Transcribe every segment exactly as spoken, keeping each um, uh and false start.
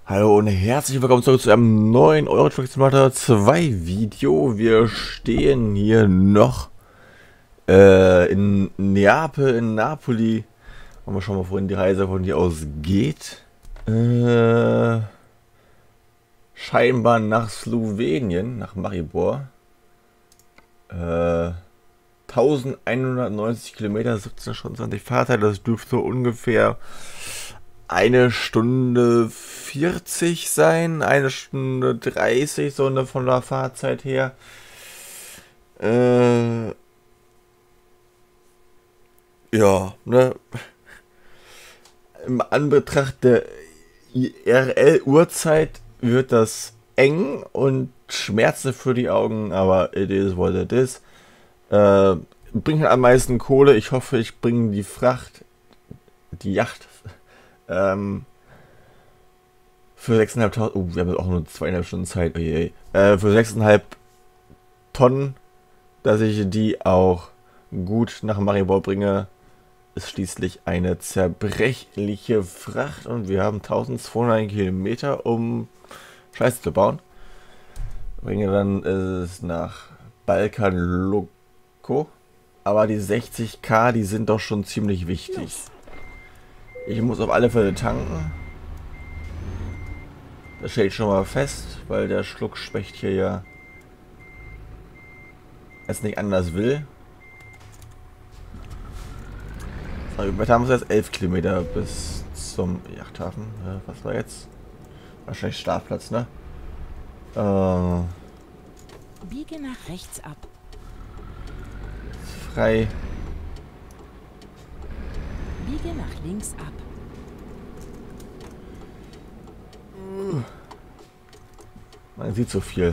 Hallo und herzlich willkommen zurück zu einem neuen Euro Truck Simulator zwei Video. Wir stehen hier noch äh, in Neapel, in Napoli. Und wir schauen mal, wohin die Reise von hier aus geht. Äh, scheinbar nach Slowenien, nach Maribor. Äh, elfhundertneunzig Kilometer, siebzehn Stunden zwanzig Fahrzeit. Das dürfte so ungefähr eine Stunde vierzig sein, eine Stunde dreißig, so eine von der Fahrzeit her. Äh, ja, ne. Im Anbetracht der I R L-Uhrzeit wird das eng und Schmerzen für die Augen, aber it is what it is. Äh, bringt am meisten Kohle. Ich hoffe, ich bringe die Fracht, die Yacht, ähm, für sechstausendfünfhundert. Oh, wir haben jetzt auch nur zweieinhalb Stunden Zeit. Oh je, äh, für sechseinhalb Tonnen, dass ich die auch gut nach Maribor bringe. Ist schließlich eine zerbrechliche Fracht und wir haben eintausendzweihundert Kilometer, um Scheiße zu bauen. Bringe dann es nach Balkan Loco. Aber die sechzig K, die sind doch schon ziemlich wichtig. Ich muss auf alle Fälle tanken. Das steht schon mal fest, weil der Schluckspecht hier ja es nicht anders will. So, wir haben es jetzt elf Kilometer bis zum Yachthafen. Ja, was war jetzt? Wahrscheinlich Startplatz, ne? Äh, Biege nach rechts ab. frei. Biege nach links ab. Man sieht so viel.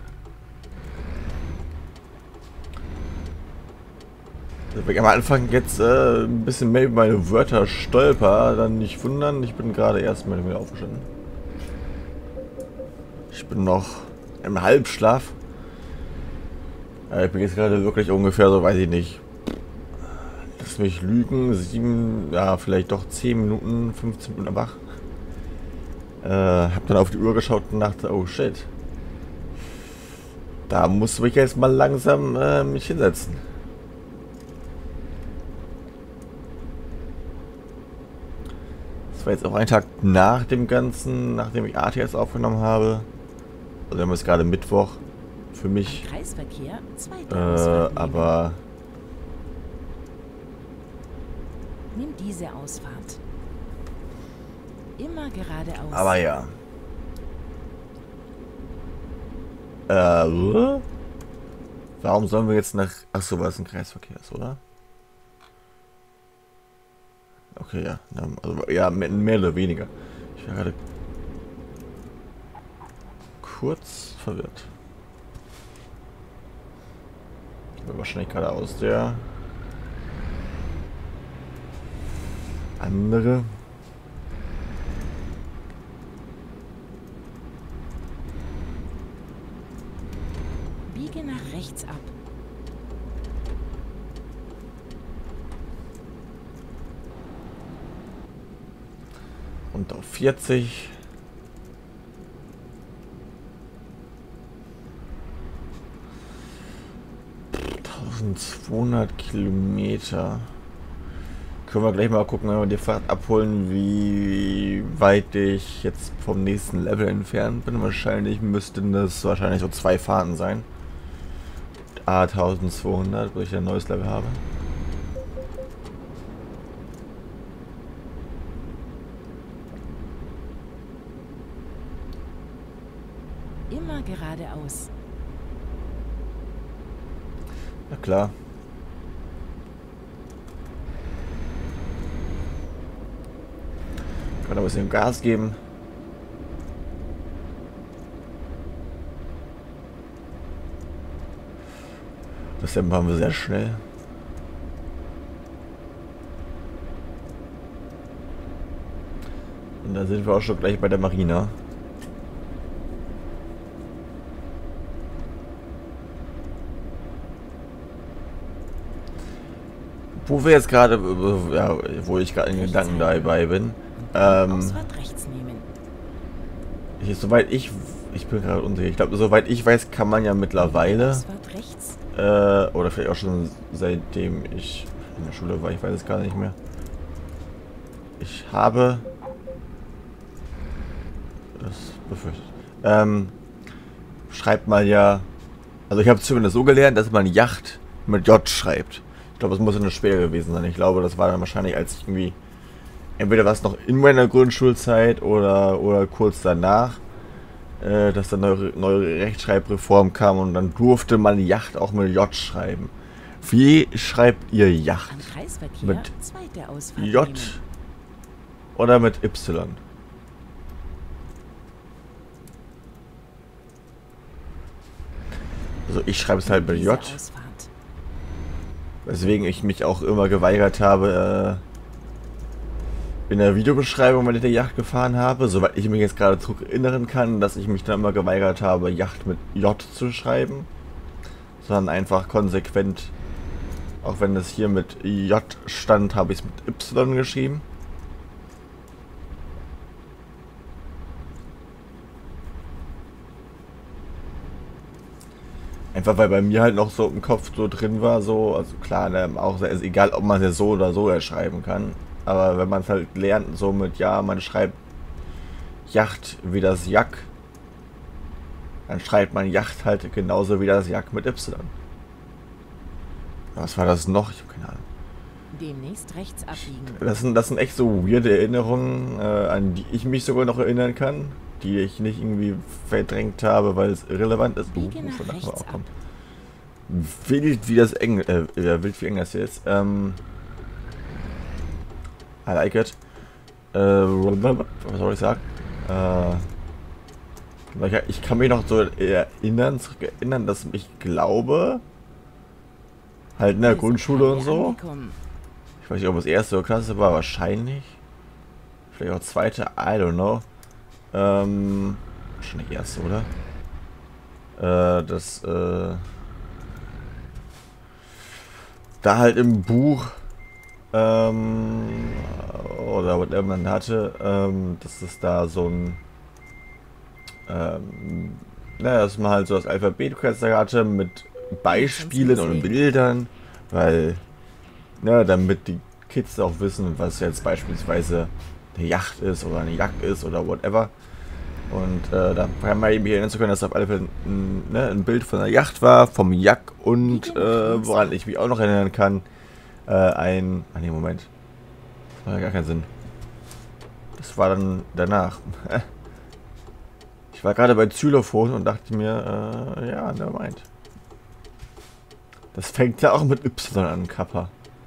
Also wenn ich am Anfang jetzt äh, ein bisschen mehr über meine Wörter stolper, dann nicht wundern. Ich bin gerade erst mal wieder aufgestanden. Ich bin noch im Halbschlaf. Ja, ich bin jetzt gerade wirklich ungefähr so, weiß ich nicht. Lass mich lügen, sieben, ja vielleicht doch zehn Minuten, fünfzehn Minuten wach. Äh, hab dann auf die Uhr geschaut und dachte, oh shit. Da muss ich jetzt mal langsam äh, mich hinsetzen. Das war jetzt auch ein Tag nach dem Ganzen, nachdem ich A T S aufgenommen habe. Also wir haben jetzt gerade Mittwoch für mich. Kreisverkehr, zweite Äh, Ausfahrt aber... Nimm diese Ausfahrt. Immer geradeaus. Aber ja. Äh, warum sollen wir jetzt nach... Achso, weil es ein Kreisverkehr ist, oder? Okay, ja. Also, ja, mehr, mehr oder weniger. Ich war gerade kurz verwirrt. Aber wahrscheinlich gerade aus der andere. Biege nach rechts ab. Und auf vierzig. eintausendzweihundert Kilometer. Können wir gleich mal gucken, wenn wir die Fahrt abholen, wie weit ich jetzt vom nächsten Level entfernt bin. Wahrscheinlich müssten das wahrscheinlich so zwei Fahrten sein. A eintausendzweihundert, wo ich ein neues Level habe. Immer geradeaus. Na klar. Kann aber ein bisschen Gas geben. Das Tempo haben wir sehr schnell. Und da sind wir auch schon gleich bei der Marina. Wo wir jetzt gerade, ja, wo ich gerade in Gedanken dabei bin. Ähm, Ausfahrt rechts nehmen. Ich, soweit ich, ich bin gerade unsicher. Ich glaube, soweit ich weiß, kann man ja mittlerweile, Ausfahrt rechts. äh, oder vielleicht auch schon seitdem ich in der Schule war, ich weiß es gar nicht mehr. Ich habe das befürchtet. Ähm, schreibt man ja, also ich habe zumindest so gelernt, dass man Yacht mit J schreibt. Ich glaube, das muss eine später gewesen sein. Ich glaube, das war dann wahrscheinlich, als ich irgendwie, entweder was noch in meiner Grundschulzeit oder, oder kurz danach, äh, dass dann neue, neue Rechtschreibreform kam und dann durfte man Yacht auch mit J schreiben. Wie schreibt ihr Yacht? Am Kreisverkehr Mit zweite Ausfahrt J nehmen. oder mit Y? Also ich schreibe es halt mit Diese J, Ausfahrt. weswegen ich mich auch immer geweigert habe, äh, in der Videobeschreibung, wenn ich der Yacht gefahren habe, soweit ich mich jetzt gerade zurück erinnern kann, dass ich mich dann immer geweigert habe, Yacht mit J zu schreiben, sondern einfach konsequent, auch wenn es hier mit J stand, habe ich es mit Y geschrieben. Einfach weil bei mir halt noch so im Kopf so drin war, so, also klar, ne, auch ist egal, ob man es ja so oder so schreiben kann. Aber wenn man es halt lernt, so mit, ja, man schreibt Yacht wie das Jack, dann schreibt man Yacht halt genauso wie das Jack mit Y. Was war das noch? Ich habe keine Ahnung. Demnächst rechts abbiegen. Das sind, das sind echt so weirde Erinnerungen, äh, an die ich mich sogar noch erinnern kann, die ich nicht irgendwie verdrängt habe, weil es irrelevant ist. Biege Uh, nach von da rechts auch ab. kommt. Wild wie das Engl äh, ja, wild wie Englisch hier ist. Ähm, I like it. Äh, was soll ich sagen? Äh, ich, ich kann mich noch so erinnern, zurück erinnern, dass ich glaube, halt in der Wir sind Grundschule und alle so. angekommen. Ich weiß nicht, ob es erste oder Klasse war, wahrscheinlich. Vielleicht auch zweite, I don't know. Ähm, wahrscheinlich erste, oder? Äh, das, äh, da halt im Buch, ähm, oder whatever man hatte, ähm, dass es da so ein, ähm, naja, dass man halt so das Alphabet hatte mit Beispielen und Bildern, weil, ne, damit die Kids auch wissen, was jetzt beispielsweise eine Yacht ist oder eine Jagd ist oder whatever. Und äh, da kann man eben erinnern zu können, dass auf alle Fälle ein, ne, ein Bild von einer Yacht war, vom Jack und äh, woran ich mich auch noch erinnern kann, äh, ein... Ah ne, Moment. Das macht ja gar keinen Sinn. Das war dann danach. Ich war gerade bei Xylophon und dachte mir, äh, ja, never mind. Das fängt ja auch mit Y an, Kappa.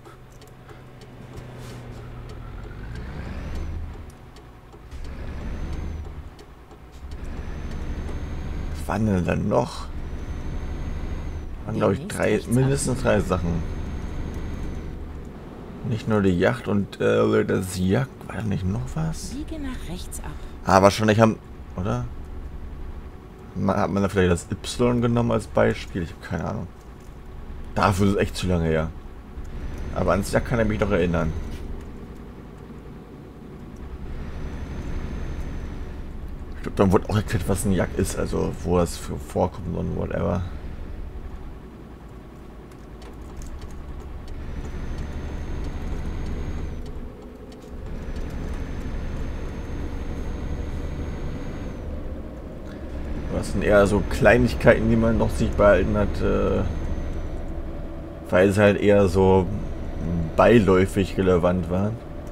Was waren denn dann noch? Waren, glaube ich, drei, mindestens drei Sachen. Nicht nur die Yacht und äh, das Jack. War da nicht noch was? Biege nach rechts ab. Ah, wahrscheinlich haben... Oder? Hat man da vielleicht das Y genommen als Beispiel? Ich habe keine Ahnung. Dafür ist es echt zu lange her. Aber ans Jack kann er mich doch erinnern. Ich glaube, dann wurde auch erklärt, was ein Jack ist, also wo das für vorkommt und whatever. Das sind eher so Kleinigkeiten, die man noch sich behalten hat, äh, weil es halt eher so beiläufig relevant waren.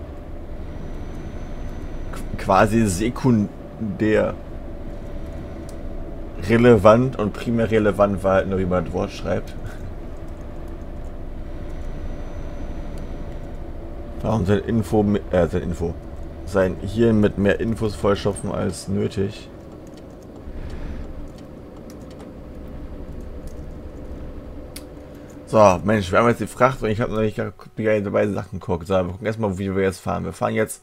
Qu- quasi sekundär relevant und primär relevant war halt nur, wie man ein Wort schreibt. Warum sein Info, äh, sein Info, sein Hirn mit mehr Infos vollstopfen als nötig? So, Mensch, wir haben jetzt die Fracht und ich habe noch nicht die dabei Sachen geguckt. So, wir gucken erstmal, wie wir jetzt fahren. Wir fahren jetzt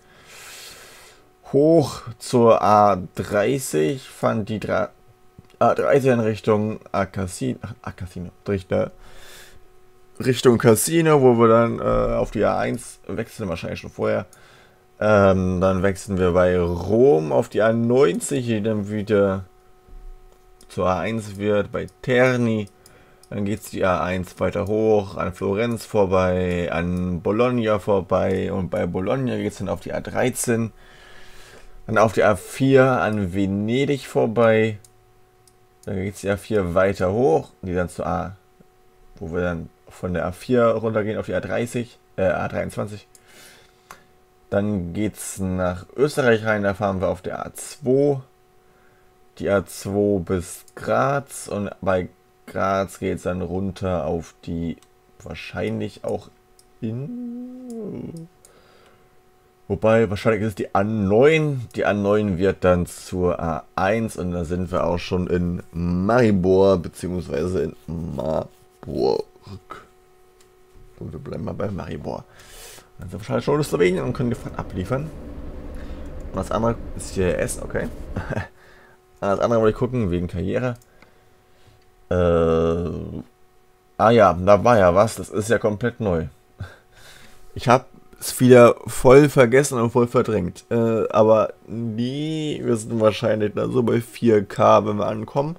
hoch zur A dreißig, fahren die A dreißig in Richtung A Casino, A Casino, Richtung, Richtung Casino, wo wir dann äh, auf die A eins wechseln, wahrscheinlich schon vorher. Ähm, dann wechseln wir bei Rom auf die A neunzig, die dann wieder zur A eins wird, bei Terni. Dann geht es die A eins weiter hoch, an Florenz vorbei, an Bologna vorbei und bei Bologna geht es dann auf die A dreizehn. Dann auf die A vier an Venedig vorbei. Dann geht es die A vier weiter hoch, die dann zur A, wo wir dann von der A vier runtergehen auf die A dreißig, äh, A dreiundzwanzig. Dann geht es nach Österreich rein, da fahren wir auf der A zwei. Die A zwei bis Graz und bei Graz geht es dann runter auf die wahrscheinlich auch in... Wobei, wahrscheinlich ist es die A neun. Die A neun wird dann zur A eins und da sind wir auch schon in Maribor, beziehungsweise in Marburg. Und wir bleiben mal bei Maribor. Dann sind wir wahrscheinlich schon in Slowenien und können die Fahrt abliefern. Und das andere ist hier Essen, okay. Das andere wollte ich gucken, wegen Karriere. Äh, ah ja, da war ja was, das ist ja komplett neu. Ich habe es wieder voll vergessen und voll verdrängt. Äh, aber die, wir sind wahrscheinlich dann so bei vier K, wenn wir ankommen.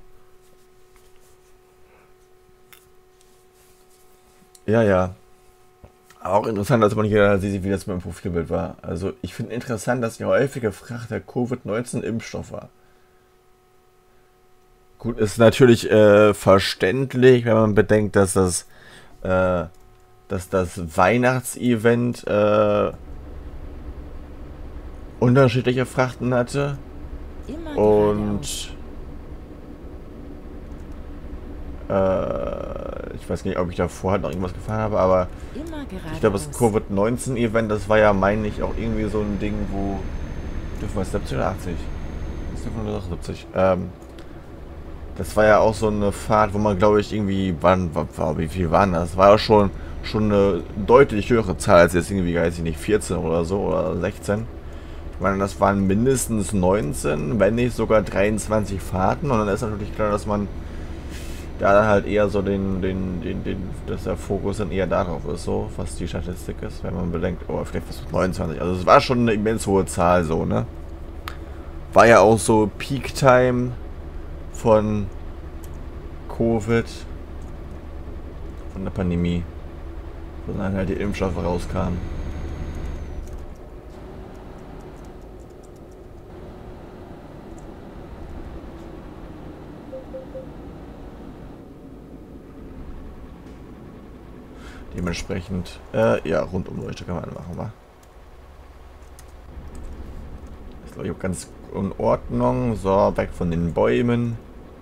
Ja, ja. Auch interessant, dass man hier sieht, wie das mit dem Profilbild war. Also ich finde interessant, dass die häufige Fracht der Covid neunzehn Impfstoff war. Gut, ist natürlich äh, verständlich, wenn man bedenkt, dass das, äh, dass das Weihnachtsevent äh, unterschiedliche Frachten hatte. Immer Und äh, ich weiß nicht, ob ich davor halt noch irgendwas gefahren habe, aber Immer ich glaube, das geradeaus. Covid neunzehn Event, das war ja, meine ich, auch irgendwie so ein Ding, wo... Dürfen wir siebzig oder achtzig? Das dürfen wir doch siebzig. Ähm, das war ja auch so eine Fahrt, wo man, glaube ich, irgendwie... Wann, war, wie viel waren das? Das war ja schon, schon eine deutlich höhere Zahl als jetzt irgendwie, weiß ich nicht, vierzehn oder so oder sechzehn. Ich meine, das waren mindestens neunzehn, wenn nicht sogar dreiundzwanzig Fahrten. Und dann ist natürlich klar, dass man da dann halt eher so den, den, den, den, dass der Fokus dann eher darauf ist, so, was die Statistik ist, wenn man bedenkt, oh, vielleicht was neunundzwanzig. Also es war schon eine immens hohe Zahl, so, ne? War ja auch so Peak-Time von Covid, von der Pandemie, wo dann halt die Impfstoffe rauskamen. Dementsprechend, äh, ja, Rundumleuchte kann man machen, wa? Ist, glaube ich, auch ganz in Ordnung. So, weg von den Bäumen.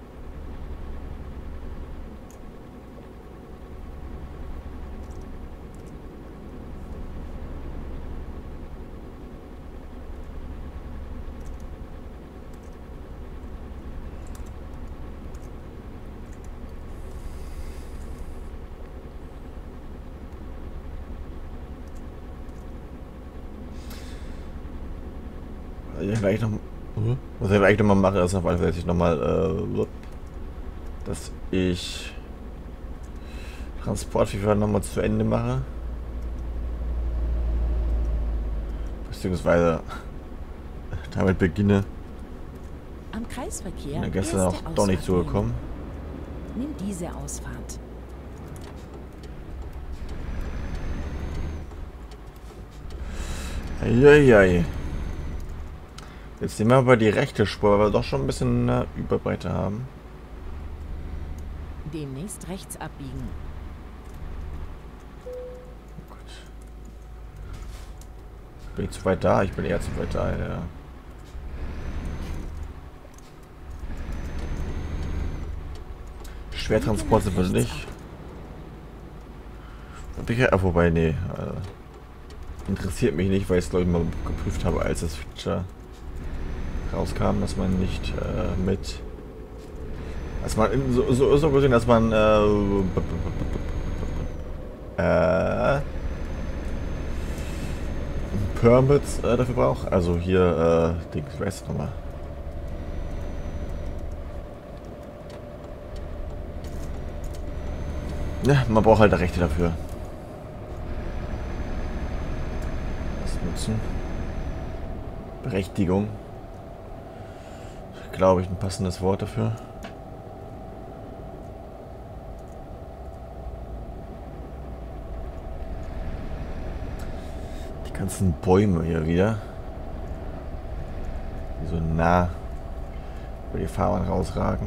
Was ich gleich noch, was ich gleich noch mal mache, ist auf jeden Fall, dass ich noch mal, äh, dass ich Transport-FIFA noch mal zu Ende mache. Beziehungsweise damit beginne. Am Kreisverkehr. Ich bin gestern erste auch doch nicht Ausfahrt zugekommen. nehmen. Nimm diese Ausfahrt. Eieiei. Jetzt nehmen wir aber die rechte Spur, weil wir doch schon ein bisschen äh, Überbreite haben. Demnächst rechts abbiegen. Gut. Bin ich zu weit da? Ich bin eher zu weit da, ja. Schwertransport sind wir nicht. Ja, wobei, nee. Äh, interessiert mich nicht, weil ich es, glaube ich, mal geprüft habe, als das Feature rauskam, dass man nicht äh, mit... Dass man in, so, so, so gesehen, dass man äh, äh, Permits äh, dafür braucht. Also hier, äh, Dings, wer ist das nochmal? Ja, man braucht halt Rechte dafür. Das nutzen. Berechtigung. Glaube ich, ein passendes Wort dafür. Die ganzen Bäume hier wieder. Die so nah über die Fahrbahn rausragen.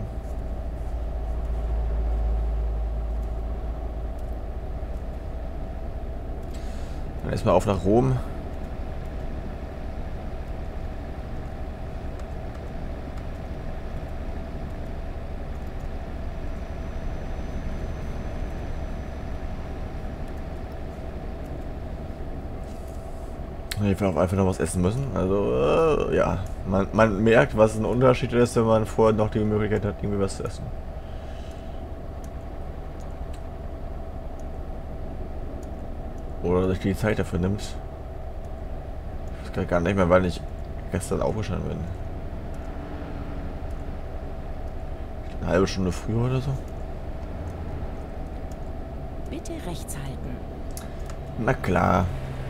Dann erstmal auf nach Rom. Ich will auch einfach noch was essen müssen. Also, äh, ja. Man, man merkt, was ein Unterschied ist, wenn man vorher noch die Möglichkeit hat, irgendwie was zu essen. Oder sich die Zeit dafür nimmt. Ich weiß gar nicht mehr, weil ich gestern aufgestanden bin. Eine halbe Stunde früher oder so. Bitte rechts halten. Na klar.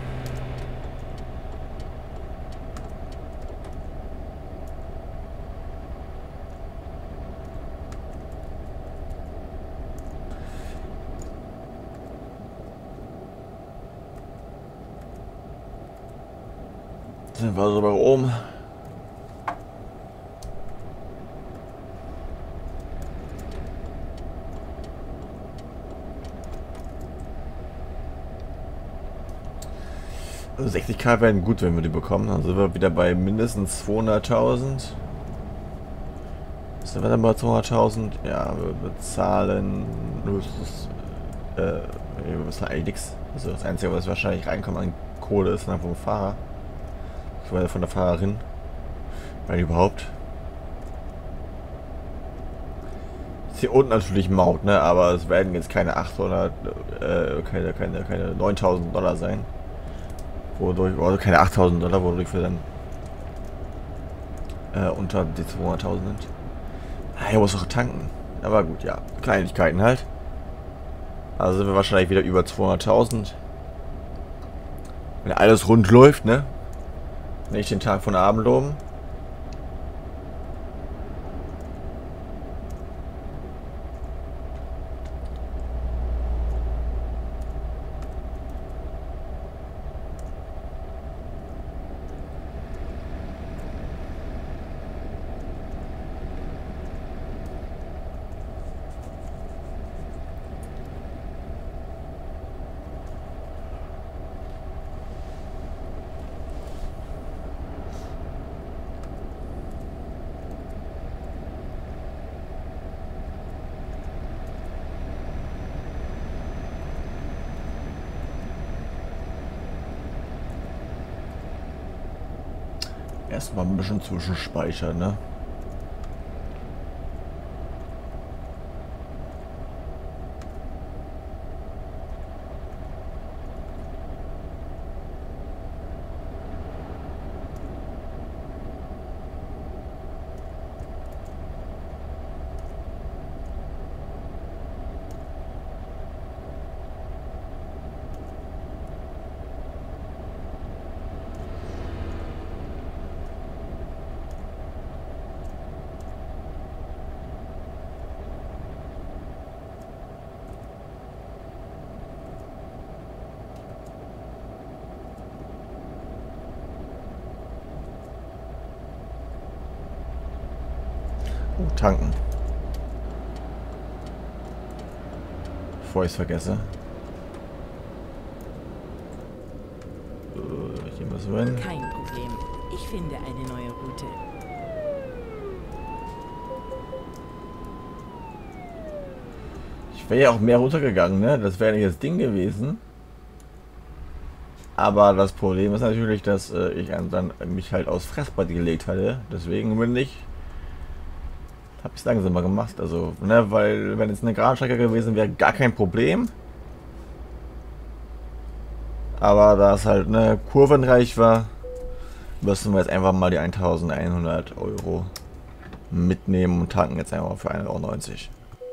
Sind wir so bei Rom. Also sechzigtausend wären gut, wenn wir die bekommen. Dann sind wir wieder bei mindestens zweihunderttausend. Sind wir dann bei zweihunderttausend? Ja, wir bezahlen höchstens, äh, wir bezahlen eigentlich nichts. Also das Einzige, was wahrscheinlich reinkommt an Kohle, ist dann vom Fahrer. Von der Fahrerin. Weil überhaupt. Ist hier unten natürlich Maut, ne? Aber es werden jetzt keine achthundert, äh, keine, keine, keine neuntausend Dollar sein. Wodurch, also keine achttausend Dollar, wodurch wir dann äh, unter die zweihunderttausend sind. Ah, hier muss auch tanken. Aber gut, ja. Kleinigkeiten halt. Also sind wir wahrscheinlich wieder über zweihunderttausend. Wenn alles rund läuft, ne? Nicht den Tag von Abend loben. Erstmal ein bisschen zwischenspeichern, ne? Oh, tanken. Bevor ich es vergesse. Äh, hier müssen wir hin. Kein Problem. Ich finde eine neue Route. Ich wäre ja auch mehr runtergegangen, ne? Das wäre nicht das Ding gewesen. Aber das Problem ist natürlich, dass äh, ich dann mich halt aufs Fressbrett gelegt hatte. Deswegen bin ich habe ich es langsamer gemacht, also, ne, weil wenn es eine Gradstrecke gewesen wäre, gar kein Problem. Aber da es halt ne kurvenreich war, müssen wir jetzt einfach mal die eintausendeinhundert Euro mitnehmen und tanken jetzt einfach für ein Euro neunzig.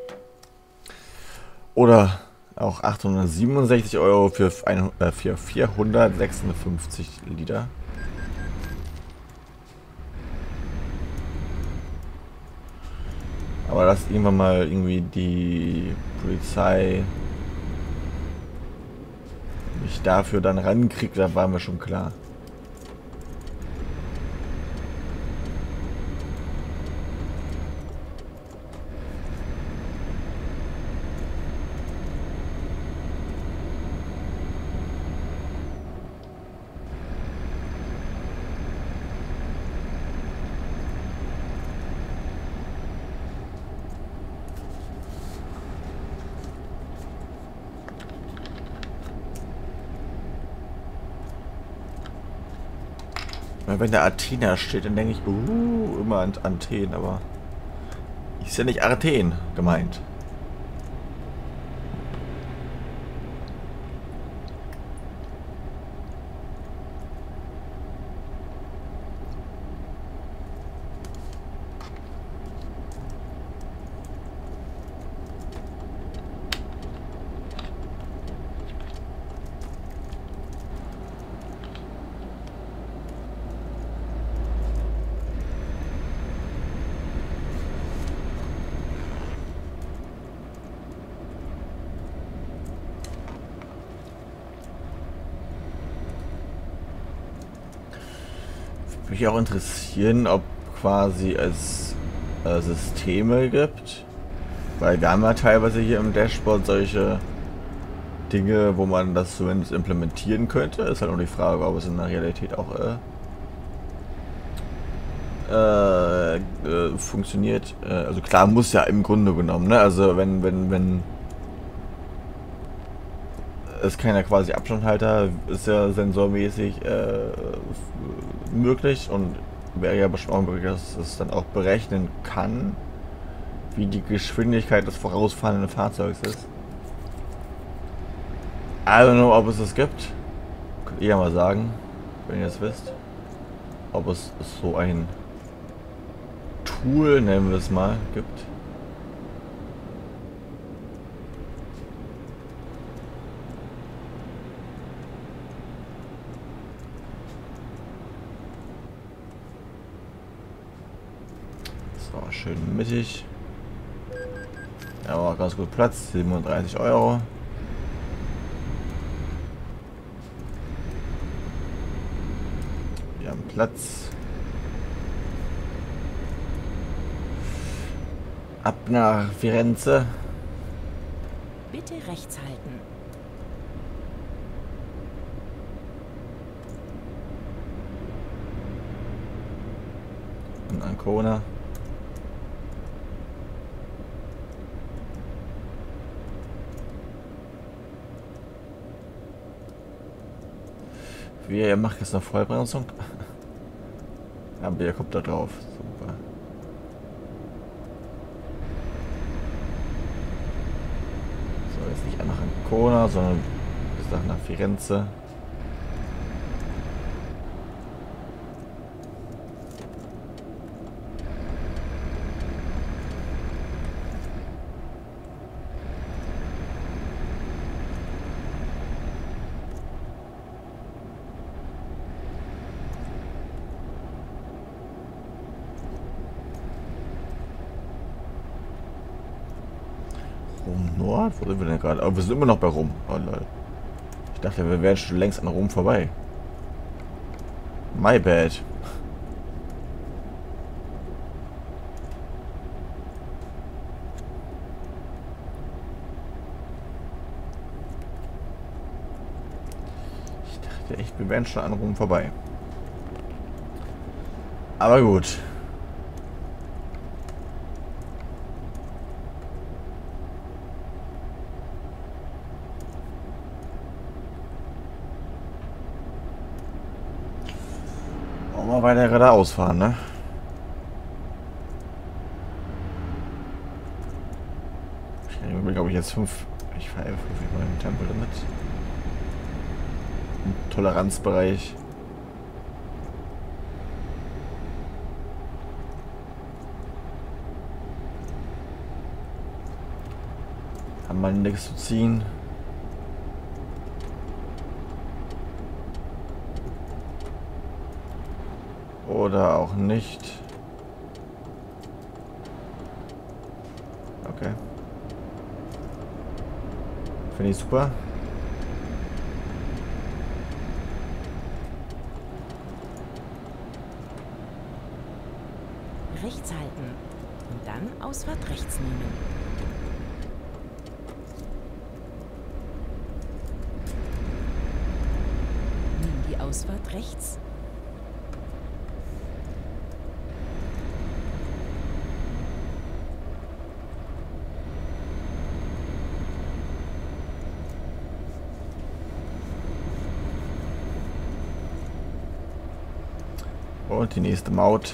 Oder auch achthundertsiebenundsechzig Euro für, ein, äh, für vierhundertsechsundfünfzig Liter. Aber dass irgendwann mal irgendwie die Polizei mich dafür dann rankriegt, da war mir schon klar. Wenn der Athena steht, dann denke ich, uh, immer an Athen, aber ist ja nicht Athen gemeint. Mich auch interessieren, ob quasi es äh, Systeme gibt, weil wir haben ja teilweise hier im Dashboard solche Dinge, wo man das zumindest implementieren könnte. Ist halt nur die Frage, ob es in der Realität auch äh, äh, äh, funktioniert. Äh, also klar, muss ja im Grunde genommen, ne? Also wenn wenn wenn es keiner quasi Abstandhalter, ist ja sensormäßig äh, möglich und wäre ja bestimmt auch möglich, dass es dann auch berechnen kann, wie die Geschwindigkeit des vorausfahrenden Fahrzeugs ist. I don't know, ob es das gibt. Könnt ihr ja mal sagen, wenn ihr es wisst. Ob es so ein Tool, nennen wir es mal, gibt. So, schön mittig. Ja, aber ganz gut Platz, siebenunddreißig Euro. Wir haben Platz. Ab nach Firenze. Bitte rechts halten. Und Ancona. Wie, ihr macht jetzt eine Vollbremsung? Aber ihr kommt da drauf. Super. So, jetzt nicht nach Ancona, sondern bis nach Firenze. Rom Nord? Wo sind wir denn gerade? Aber wir sind immer noch bei Rom. Oh lol. Ich dachte, wir wären schon längst an Rom vorbei. My bad. Ich dachte echt, wir wären schon an Rom vorbei. Aber gut. Mal weiter geradeaus fahren, ne? Ich glaube, ich jetzt fünf. Ich fahre fünf mal im Tempolimit. Im Toleranzbereich. Haben wir nichts zu ziehen. Oder auch nicht. Okay. Finde ich super. Rechts halten und dann Ausfahrt rechts nehmen. Nimm die Ausfahrt rechts. Und die nächste Maut.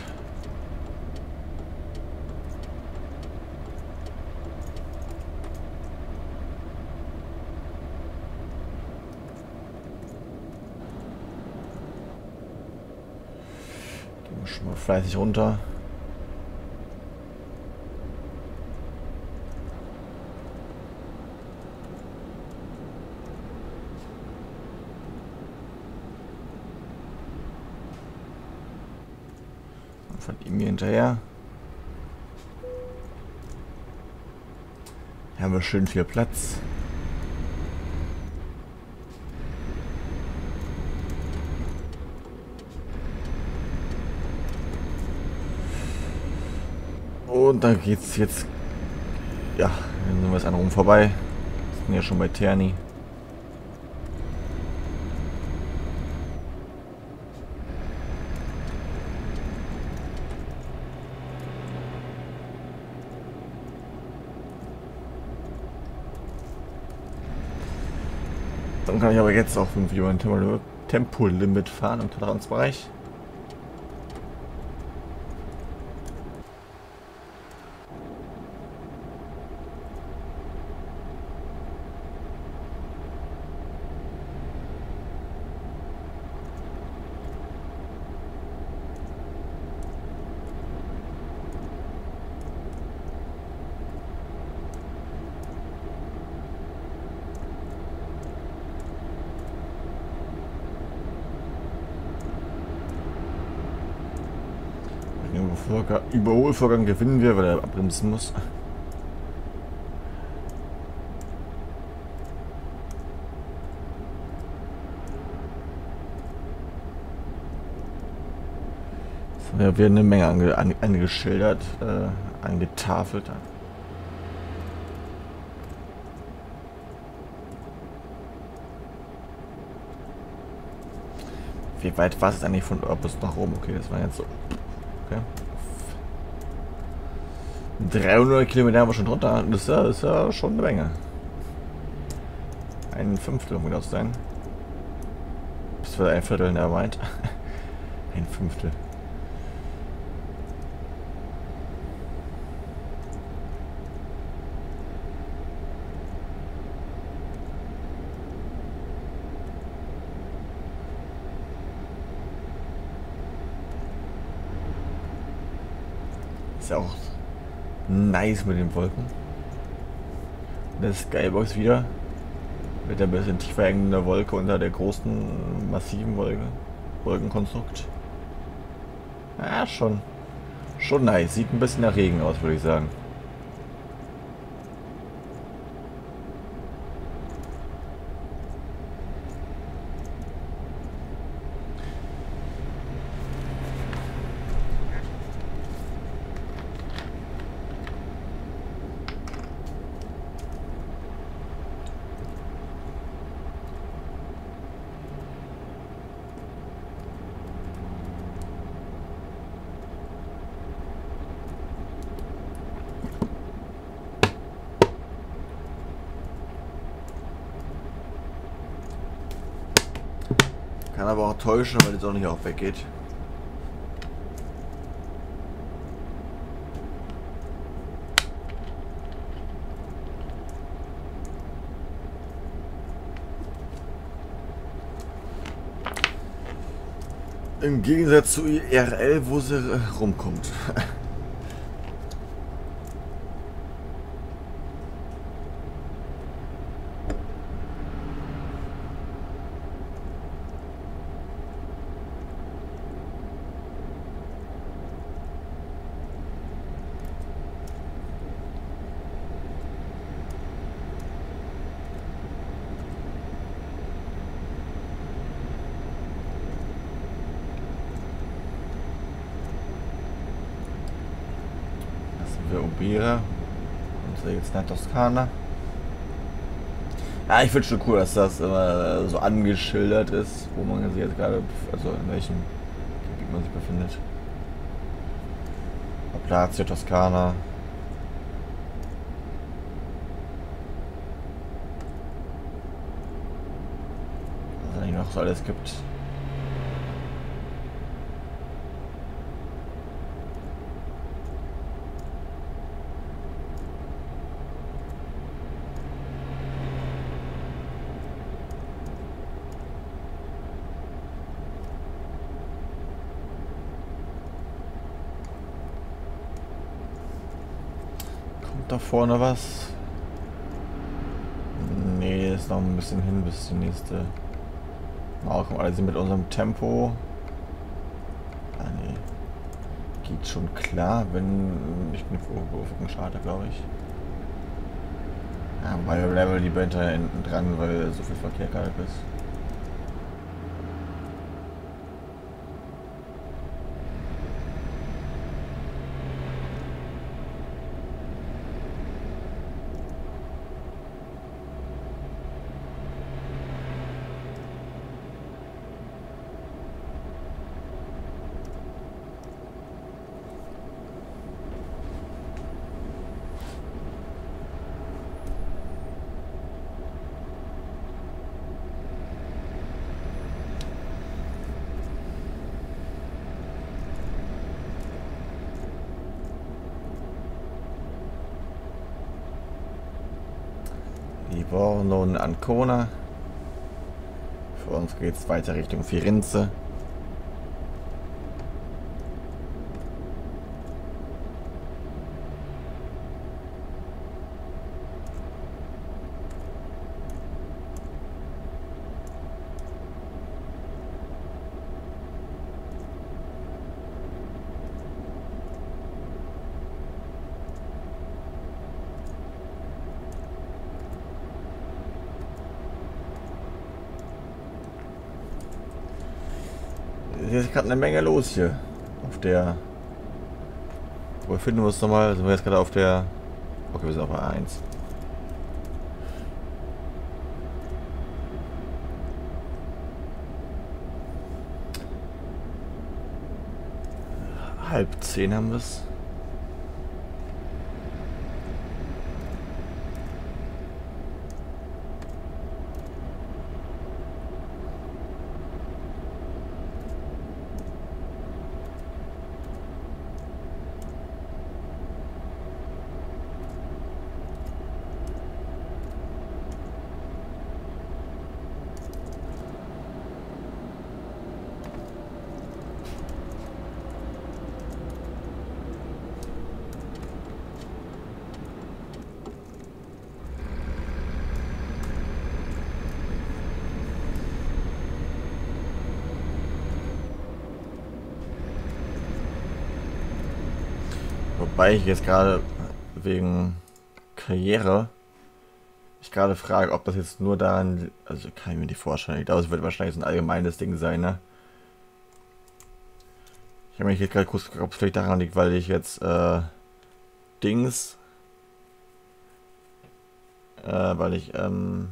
Gehen wir schon mal fleißig runter. Von ihm hier hinterher. Hier haben wir schön viel Platz. Und da geht's jetzt. Ja, dann sind wir jetzt an rum vorbei. Sind ja schon bei Terni. Dann kann ich aber jetzt auch irgendwie über ein Tempo- Tempolimit fahren im Toleranzbereich. Überholvorgang gewinnen wir, weil er abbremsen muss. So, ja, wird eine Menge ange, ange, angeschildert, äh, angetafelt. Wie weit war es eigentlich von Orbis nach oben? Okay, das war jetzt so. Okay. dreihundert Kilometer haben wir schon drunter. Das ist ja, das ist ja schon eine Menge. Ein Fünftel, um genau zu sein. Das war ein Viertel, der meint. Ein Fünftel. Ist ja auch nice mit den Wolken. Das Skybox wieder. Mit der bisschen tiefer hängenden Wolke unter der großen, massiven Wolke. Wolkenkonstrukt. Ja, schon. Schon nice. Sieht ein bisschen nach Regen aus, würde ich sagen. Kann aber auch täuschen, weil die Sonne hier auch weggeht. Im Gegensatz zu I R L, wo sie rumkommt. wir Ubera. Und jetzt nach Toskana. Ja, ich finde schon cool, dass das immer so angeschildert ist, wo man sich jetzt gerade, also in welchem Gebiet man sich befindet. Lazio, Toskana. Was es eigentlich noch so alles gibt. Da vorne was? Nee, ist noch ein bisschen hin bis die nächste. Oh, komm, alle sind mit unserem Tempo. Ah, nee. Geht schon klar, wenn ich eine Vorbeufung schade, glaube ich. Ja, weil wir bleiben lieber hinter hinten dran, weil so viel Verkehr gerade ist. Livorno und Ancona. Für uns geht es weiter Richtung Firenze. Hier ist gerade eine Menge los hier. Auf der. Wo befinden wir uns nochmal? Sind wir jetzt gerade auf der. Okay, wir sind auf der A eins. Halb zehn haben wir es. Wobei ich jetzt gerade wegen Karriere ich gerade frage, ob das jetzt nur daran, also kann ich mir nicht vorstellen. Ich glaube, es wird wahrscheinlich so ein allgemeines Ding sein, ne? Ich habe mich jetzt gerade kurz gefragt, ob es vielleicht daran liegt, weil ich jetzt äh, Dings, äh, weil ich ähm,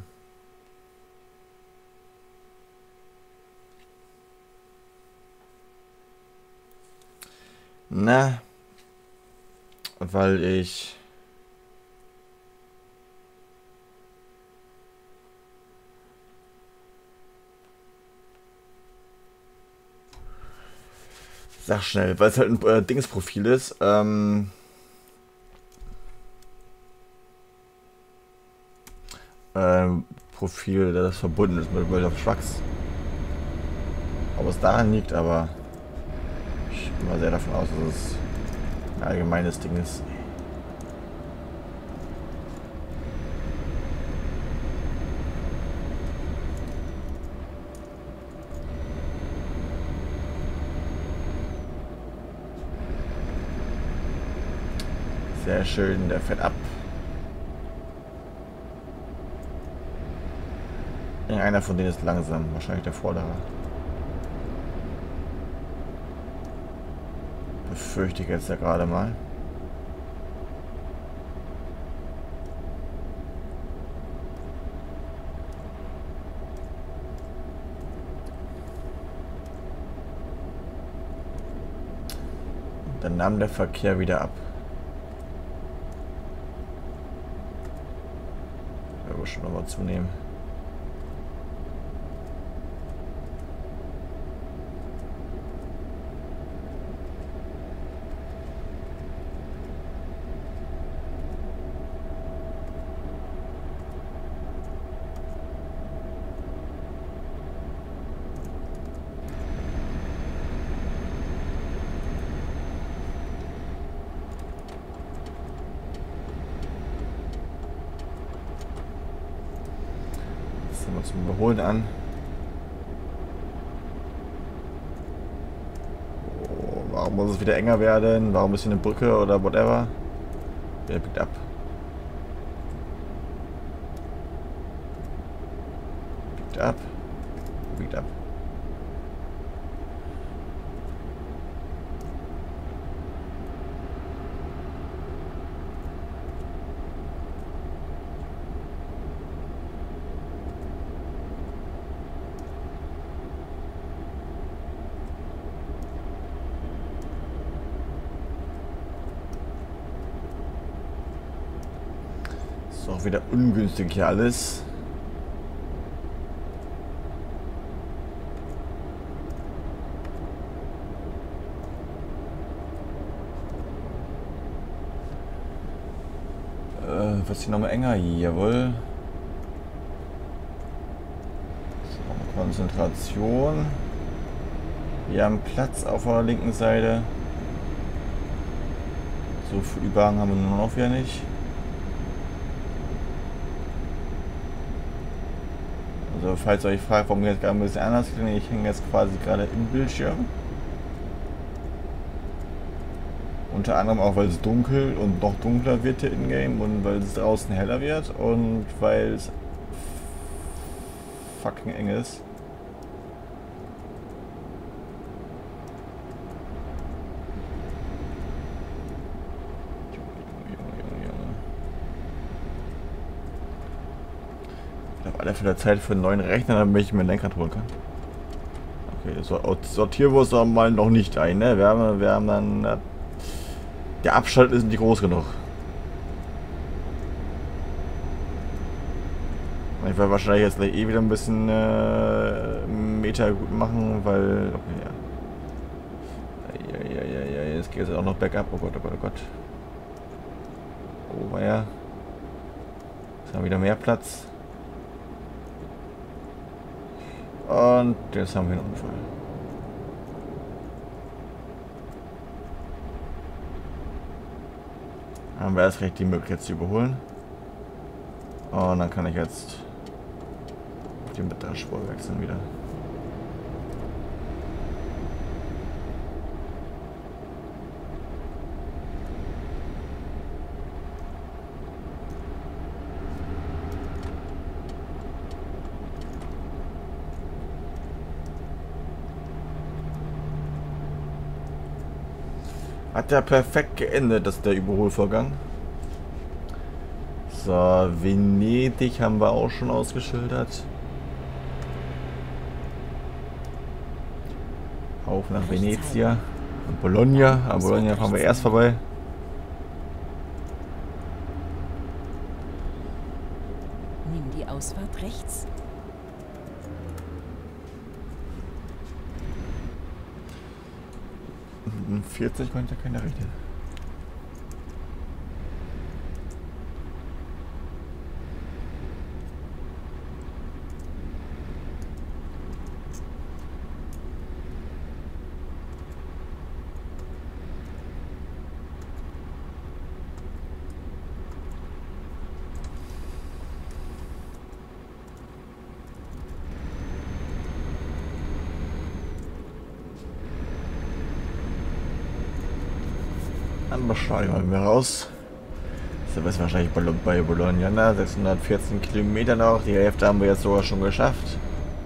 na, weil ich sag schnell, weil es halt ein äh, Dingsprofil ist, ähm, ähm, Profil, das verbunden ist mit World of Trucks. Ob es daran liegt, aber ich gehe mal sehr davon aus, dass es ein allgemeines Ding ist. Sehr schön, der fährt ab. Einer von denen ist langsam, wahrscheinlich der vordere. Befürchte ich jetzt ja gerade mal. Dann nahm der Verkehr wieder ab. Der wird schon nochmal zunehmen. Sind wir zum Überholen an. Oh, warum muss es wieder enger werden? Warum ist hier eine Brücke oder whatever? Der biegt ab. Biegt ab. Biegt ab. Ist auch wieder ungünstig hier alles. Äh, was ist hier nochmal enger? Jawohl. So, Konzentration. Wir haben Platz auf der linken Seite. So viel Überhang haben wir nur noch wieder nicht. Also falls ihr euch fragt, warum ich jetzt gerade ein bisschen anders klinge, ich hänge jetzt quasi gerade im Bildschirm. Unter anderem auch, weil es dunkel und noch dunkler wird hier in-game und weil es draußen heller wird und weil es fucking eng ist. Auf alle Fälle Zeit für einen neuen Rechner, damit ich mir ein Lenkrad holen kann. Okay, so, Sortierwurst mal noch nicht ein, ne? Wir haben, wir haben dann... Äh, der Abstand ist nicht groß genug. Ich werde wahrscheinlich jetzt gleich eh wieder ein bisschen äh, Meter gut machen, weil... Okay, ja. Ja, ja, ja, ja, jetzt geht es auch noch bergab. Oh Gott, oh Gott, oh Gott. Oh, ja. Jetzt haben wir wieder mehr Platz. Und jetzt haben wir einen Unfall. Haben wir erst recht die Möglichkeit zu überholen. Und dann kann ich jetzt auf die mittlere Spur wechseln wieder. Hat ja perfekt geendet, das der Überholvorgang. So, Venedig haben wir auch schon ausgeschildert. Auf nach Venezia und Bologna. An Bologna fahren wir erst vorbei. Nimm die Ausfahrt rechts. vierzig konnte keiner rechnen. Dann steigen wir raus. Das ist wahrscheinlich bei Bologna, ne? sechshundertvierzehn Kilometer noch. Die Hälfte haben wir jetzt sogar schon geschafft.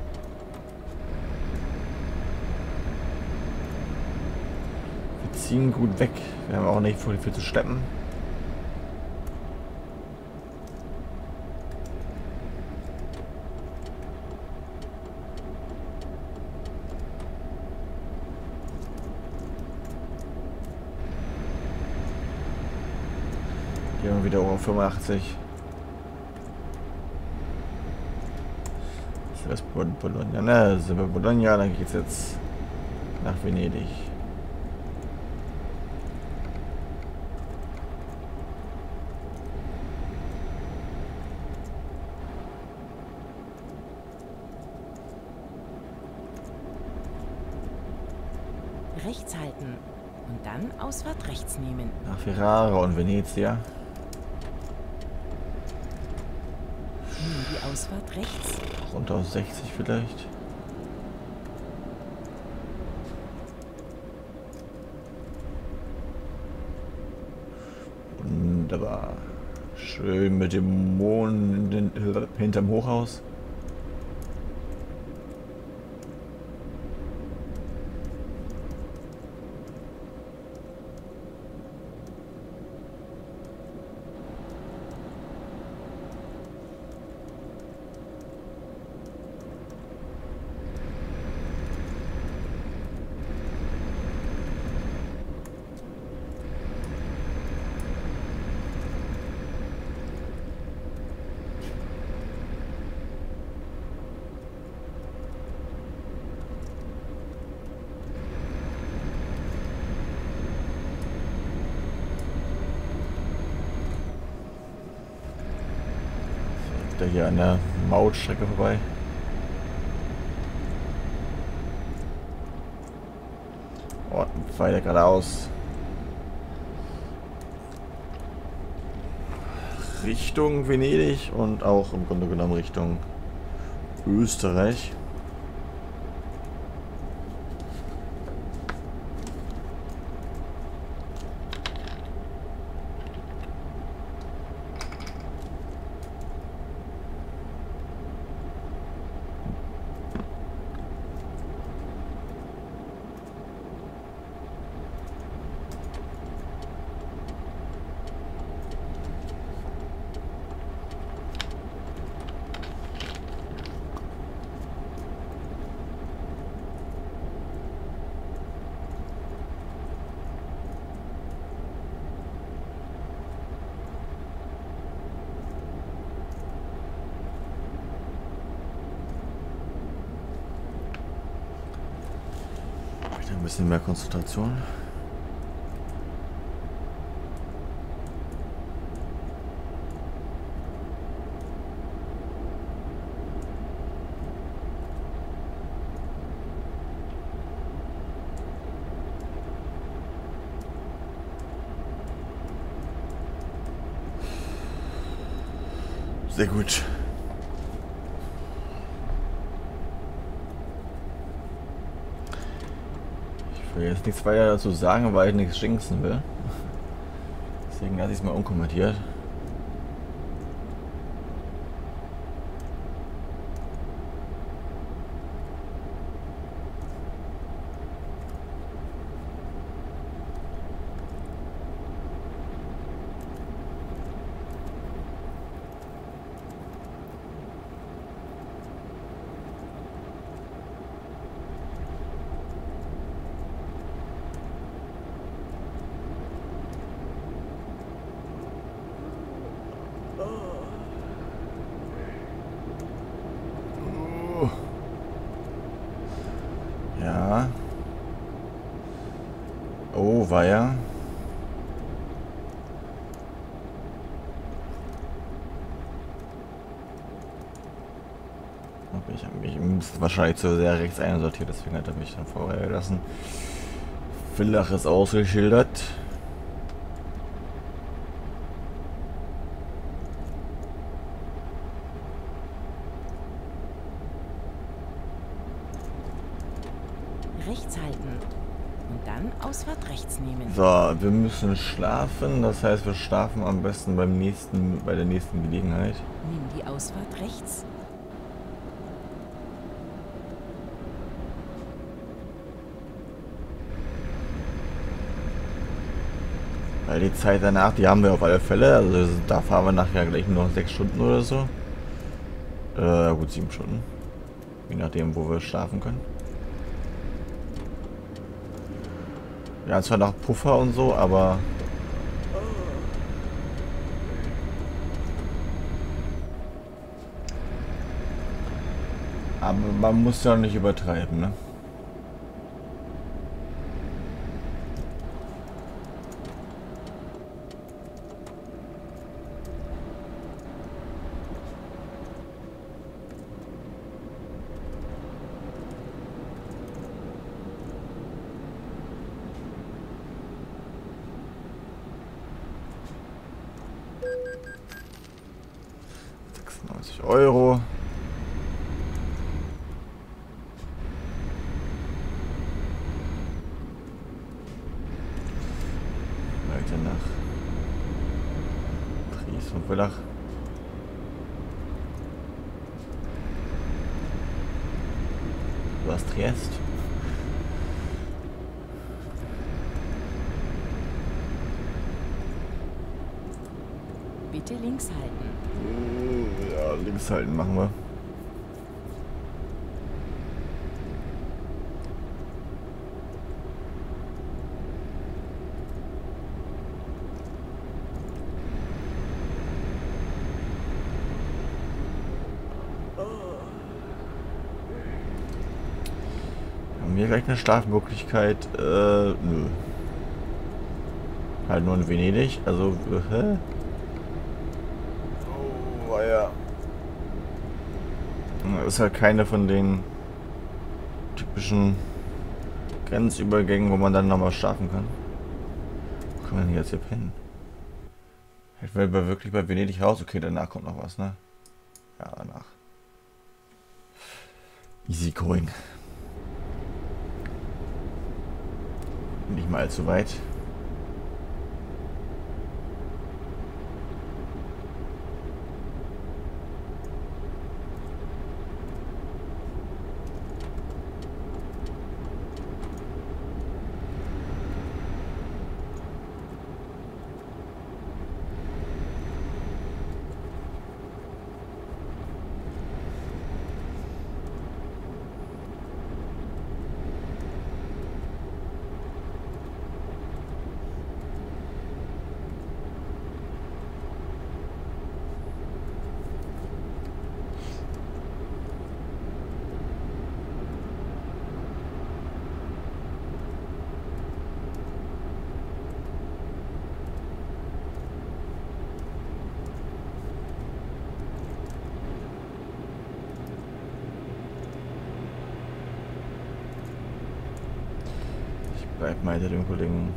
Wir ziehen gut weg. Wir haben auch nicht viel, viel zu schleppen. Gehen wir wieder auf fünfundachtzig. Das ist Bologna. Ne, sind wir Bologna, dann geht's jetzt nach Venedig. Rechts halten und dann Ausfahrt rechts nehmen. Nach Ferrara und Venezia. Nehmen die Ausfahrt rechts. Runter auf sechzig vielleicht. Wunderbar. Schön mit dem Mond hinterm Hochhaus. Da hier an der Mautstrecke vorbei. Oh, weiter geradeaus. Richtung Venedig und auch im Grunde genommen Richtung Österreich. Ein bisschen mehr Konzentration. Sehr gut. Ich will jetzt nichts weiter dazu sagen, weil ich nichts jinxen will. Deswegen lasse ich es mal unkommentiert. Ja. Oh, war ja. Okay, ich habe mich wahrscheinlich zu sehr rechts einsortiert, deswegen hat er mich dann vorher gelassen. Villach ist ausgeschildert. Rechts halten und dann Ausfahrt rechts nehmen. So, wir müssen schlafen, das heißt, wir schlafen am besten beim nächsten, bei der nächsten Gelegenheit. Nimm die Ausfahrt rechts. Weil die Zeit danach, die haben wir auf alle Fälle, also da fahren wir nachher gleich nur noch sechs Stunden oder so. Äh, gut, sieben Stunden. Je nachdem, wo wir schlafen können. Wir haben zwar noch Puffer und so, aber Aber man muss ja nicht übertreiben, ne? sechsundneunzig Euro. Weiter nach Dries und Villach. Du hast Triest. Bitte links halten. Ja, links halten machen wir. Haben wir gleich eine Schlafmöglichkeit? Äh, nö. Halt nur in Venedig, also, hä? Oh, ja. Ist halt keine von den typischen Grenzübergängen, wo man dann nochmal schlafen kann. Wo kann man denn jetzt hier pennen? Hätten wir aber wirklich bei Venedig raus? Okay, danach kommt noch was, ne? Ja, danach. Easy going. Nicht mal allzu weit. Bleib mal hinter dem Kollegen.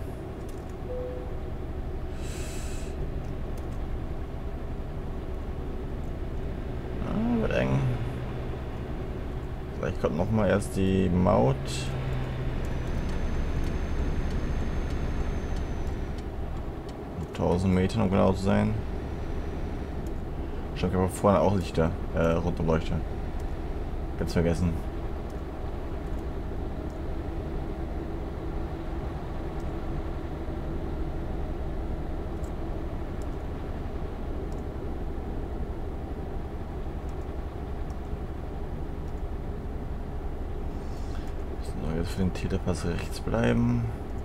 Ah, wird eng. Vielleicht kommt noch mal erst die Maut. tausend Metern, um genau zu sein. Schon aber vorne auch Lichter, äh, rote Leuchte. Ganz vergessen. Für den Telepass rechts bleiben.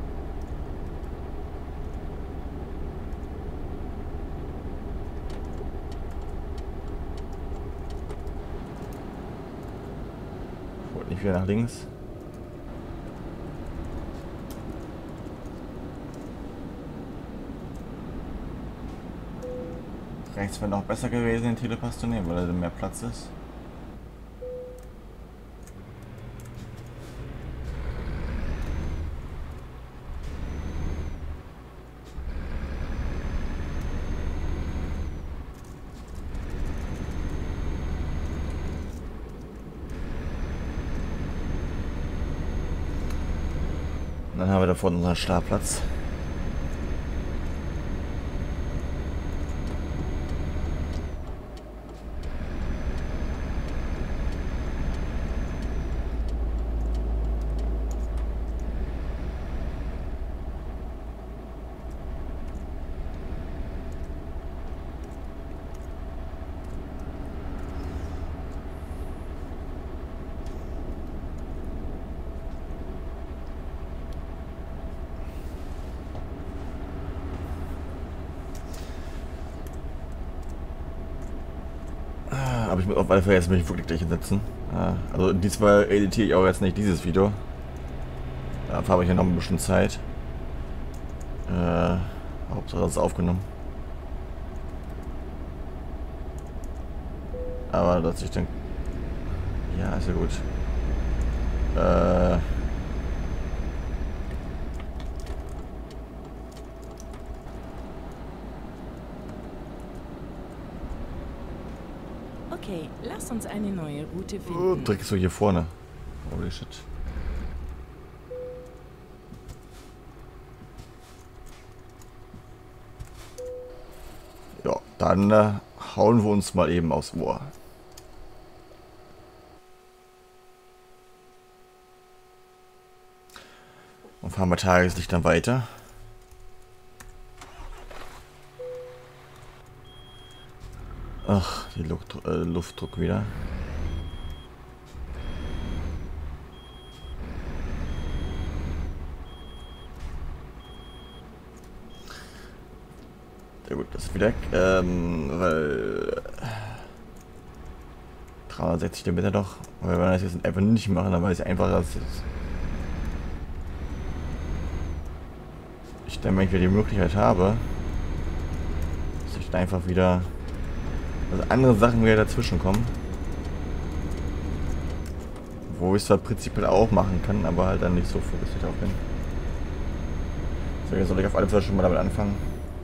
Wollte nicht wieder nach links. Rechts wäre noch besser gewesen, den Telepass zu nehmen, weil da mehr Platz ist. Und dann haben wir da vorne unseren Startplatz. Aber ich muss auf alle Fälle jetzt mich wirklich gleich hinsetzen. Ja, also diesmal editiere ich auch jetzt nicht dieses Video. Dafür habe ich ja noch ein bisschen Zeit. Äh, Hauptsache das ist aufgenommen. Aber dass ich dann... Ja, ist ja gut. Äh... Okay, lass uns eine neue Route Oh, finden. drückst du hier vorne. Holy shit. Ja, dann äh, hauen wir uns mal eben aufs Ohr. Und fahren wir Tageslicht dann weiter. Ach, die Luft, äh, Luftdruck wieder. Sehr gut, das ist wieder weg. Ähm, weil... dreihundertsechzig Kilometer doch. Weil wir das jetzt einfach nicht machen, dann weiß ich einfach, dass es... Ich dann, wenn ich wieder die Möglichkeit habe, dass ich dann einfach wieder... Also andere Sachen wieder dazwischen kommen. Wo ich es zwar prinzipiell auch machen kann, aber halt dann nicht so fokussiert auf bin. So, jetzt soll ich auf alle Fälle schon mal damit anfangen.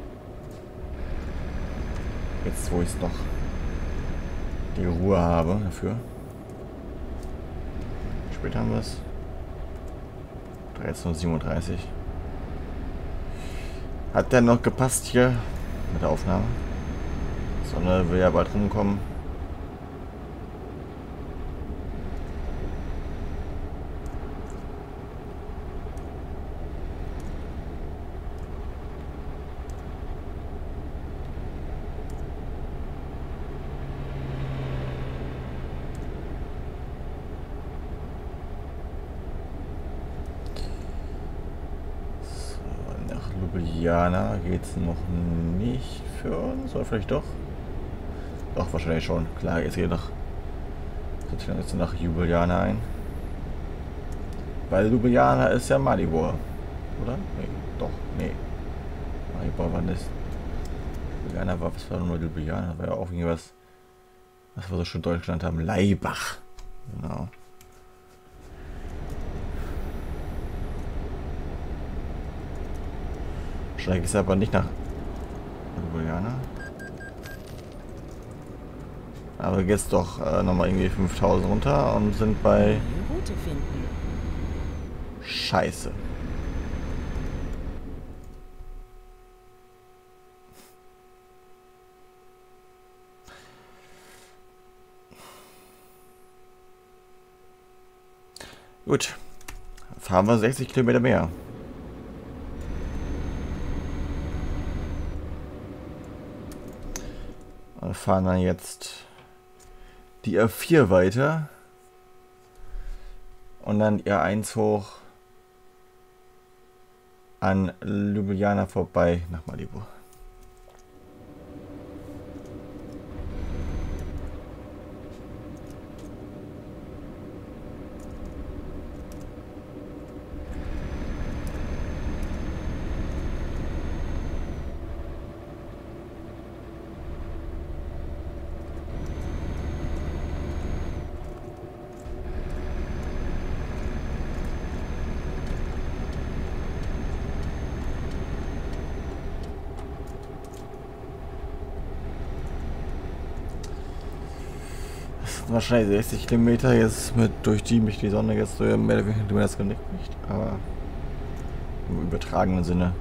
Jetzt, wo ich es noch die Ruhe habe dafür. Wie spät haben wir es? dreizehn Uhr siebenunddreißig. Hat der noch gepasst hier mit der Aufnahme? Sonne will ja bald rumkommen. So, nach Ljubljana geht es noch nicht für uns, oder vielleicht doch? Doch, wahrscheinlich schon. Klar, jetzt geht noch. Jetzt nach Ljubljana ein. Weil Ljubljana ist ja Maribor. Oder? Nee, doch, nee. Maribor war das. Ljubljana war, was war nur Ljubljana? War ja auch irgendwas, was wir so schön Deutschland haben. Laibach. Genau. Wahrscheinlich ist er aber nicht nach Ljubljana. Aber jetzt doch äh, nochmal irgendwie fünftausend runter und sind bei... Route finden. Scheiße. Gut. Fahren wir sechzig Kilometer mehr. Wir fahren dann jetzt die R vier weiter und dann R eins hoch an Ljubljana vorbei nach Maribor. Wahrscheinlich sechzig Kilometer jetzt mit durch die mich die Sonne jetzt so mehr oder weniger das Genick bricht, aber im übertragenen Sinne.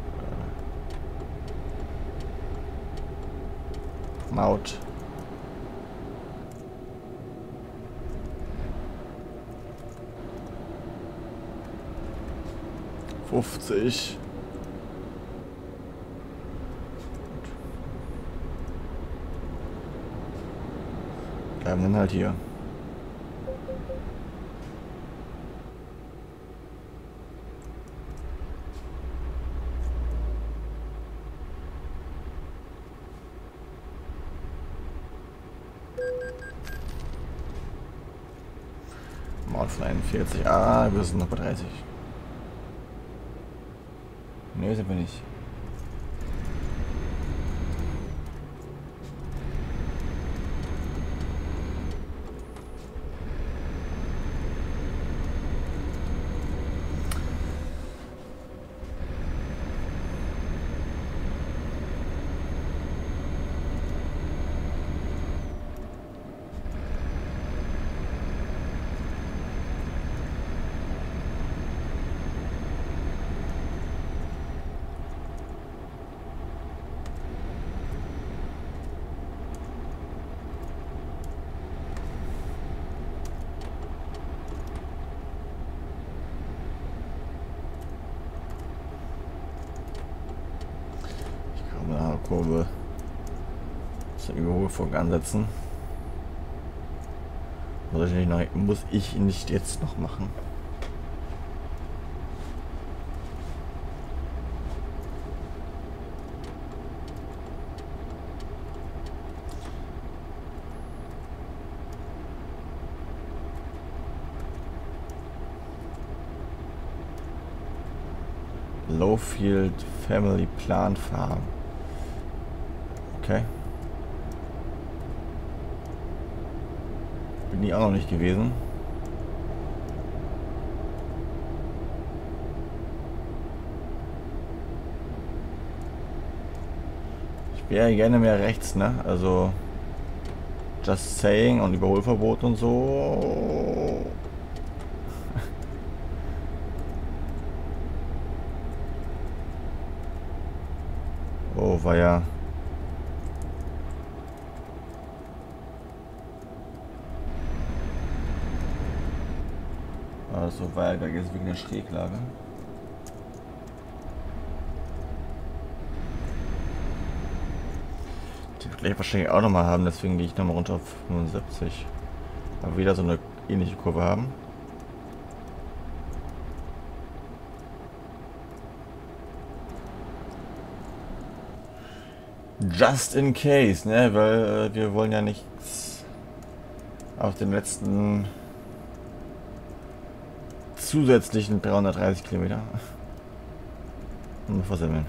Äh, Maut. fünfzig. Bleiben dann halt hier. Maut von einundvierzig. Ah, wir sind noch bei dreißig. Ne, sind wir nicht. Kurve zur Überholvorgang ansetzen. Muss ich, nicht noch, muss ich nicht jetzt noch machen. Lowfield Family Plan Farm. Okay. Bin ich auch noch nicht gewesen. Ich wäre gerne mehr rechts, ne? Also Just Saying und Überholverbot und so. Oh, war ja. So war ja jetzt wegen der Schräglage. Die wird gleich wahrscheinlich auch nochmal haben, deswegen gehe ich nochmal runter auf fünfundsiebzig. Aber wieder so eine ähnliche Kurve haben. Just in case, ne? Weil äh, wir wollen ja nichts auf den letzten zusätzlichen dreihundertdreißig Kilometer und versemmeln.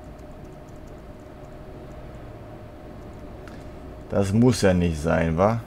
Das muss ja nicht sein, wa?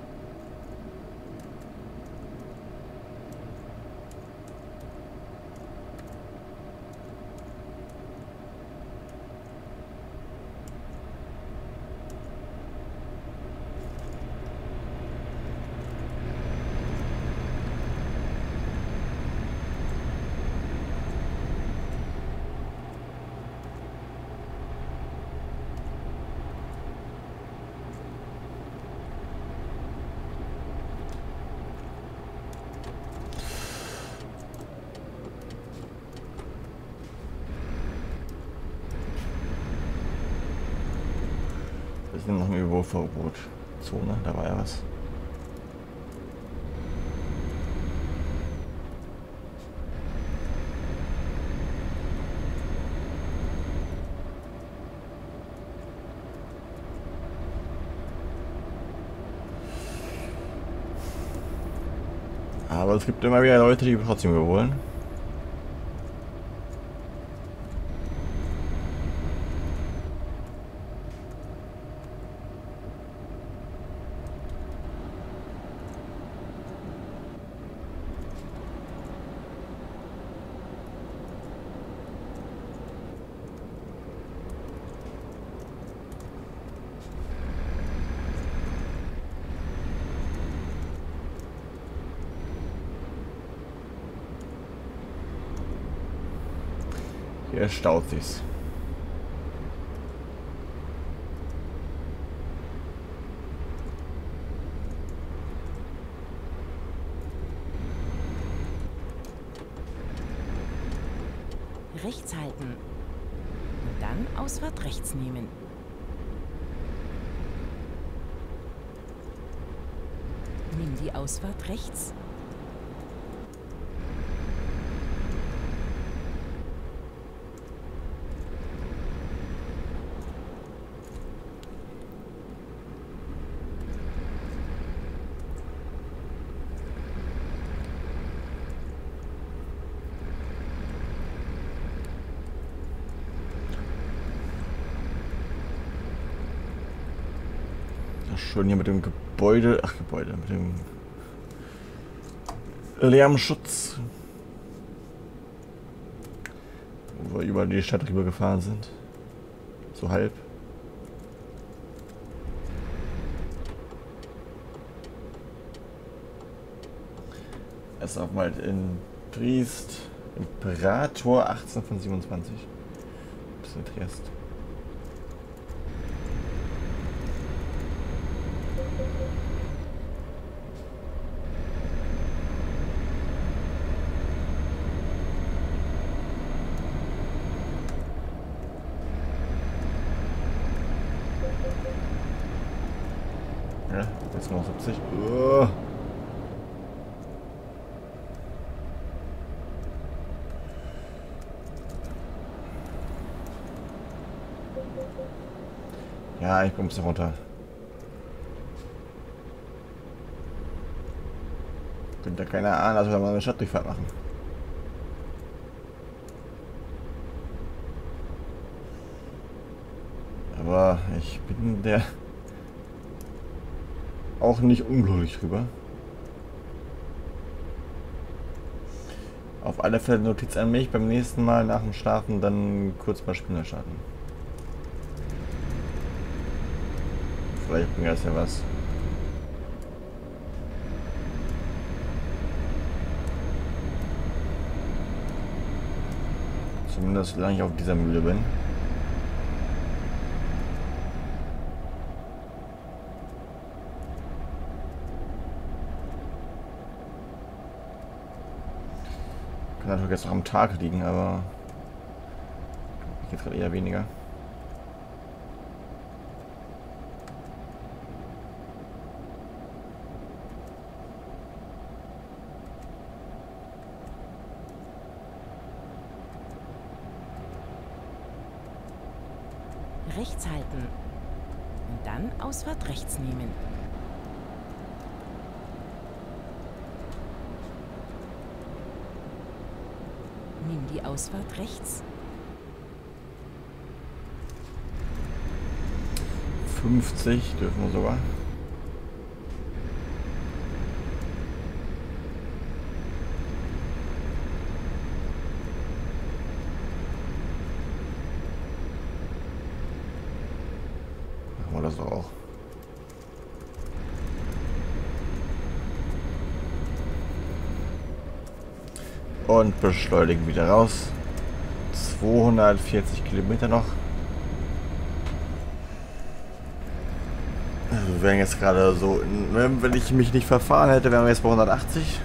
Wir sind noch im Überholverbot-Zone, da war ja was. Aber es gibt immer wieder Leute, die trotzdem überholen. Hier staut sich's. Rechts halten und dann Ausfahrt rechts nehmen. Nimm die Ausfahrt rechts. Schön hier mit dem Gebäude, ach Gebäude, mit dem Lärmschutz. Wo wir über die Stadt rüber gefahren sind. So halb. Erst auch mal in Triest. Imperator achtzehn von siebenundzwanzig. Bis in Triest. Ja, jetzt noch siebzig. Oh. Ja, ich komme runter. Könnte ja keiner ahnen, dass wir mal eine Stadtdurchfahrt machen. Aber ich bin der auch nicht unglücklich drüber. Auf alle Fälle Notiz an mich, beim nächsten Mal nach dem Schlafen dann kurz mal Spieler starten. Vielleicht bringt das ja was. Zumindest solange ich auf dieser Mühle bin. Kann natürlich jetzt auch am Tag liegen, aber jetzt gerade eher weniger. Rechts halten und dann Ausfahrt rechts nehmen. Nimm die Ausfahrt rechts. fünfzig dürfen wir sogar. Machen wir das doch auch. Und beschleunigen wieder raus. zweihundertvierzig Kilometer noch. Also wir wären jetzt gerade so, wenn ich mich nicht verfahren hätte, wären wir jetzt bei hundertachtzig.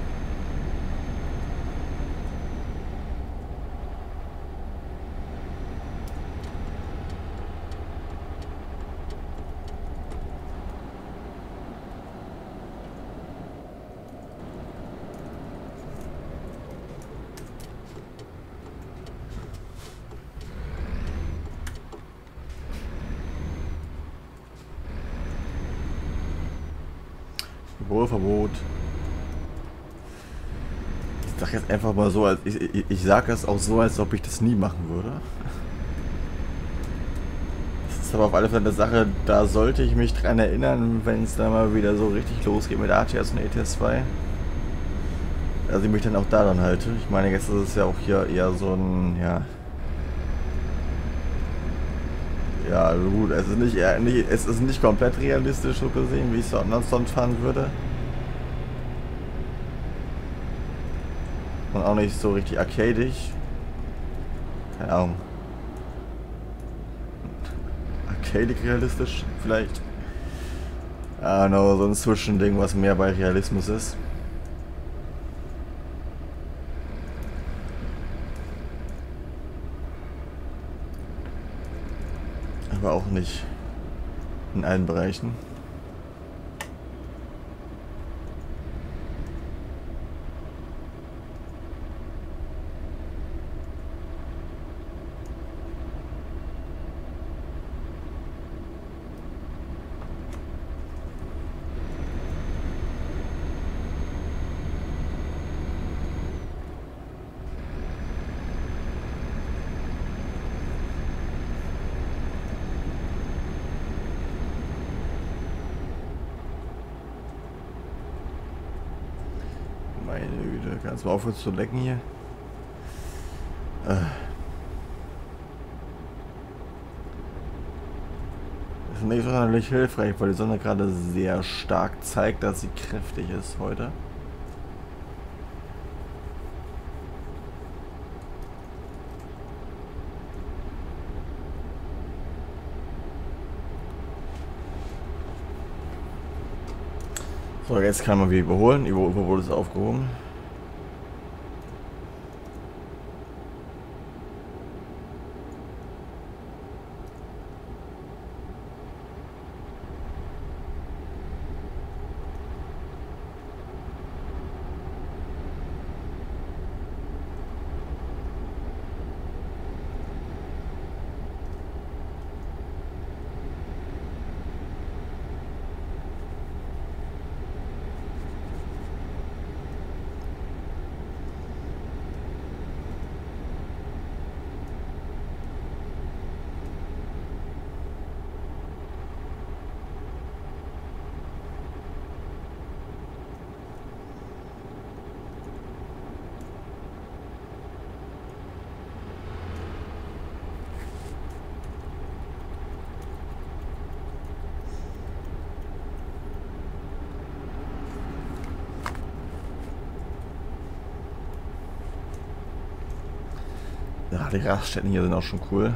Verbot. Ich sag jetzt einfach mal so, als ich, ich, ich sage es auch so, als ob ich das nie machen würde. Das ist aber auf alle Fälle eine Sache, da sollte ich mich dran erinnern, wenn es dann mal wieder so richtig losgeht mit A T S und E T S zwei. Dass ich mich dann auch daran halte. Ich meine, jetzt ist es ja auch hier eher so ein, ja... Ja, gut, es ist nicht, eher, nicht, es ist nicht komplett realistisch so gesehen, wie ich es sonst fahren würde. Und auch nicht so richtig arcadisch. Keine Ahnung. Arcadic realistisch vielleicht. I don't know, so ein Zwischending, was mehr bei Realismus ist. Aber auch nicht in allen Bereichen. Meine Güte, kannst du mal aufhören zu lecken hier? Äh. Das ist nicht sonderlich hilfreich, weil die Sonne gerade sehr stark zeigt, dass sie kräftig ist heute. So, jetzt kann man wieder überholen. Über, wurde es aufgehoben. Ja, die Raststätten hier sind auch schon cool.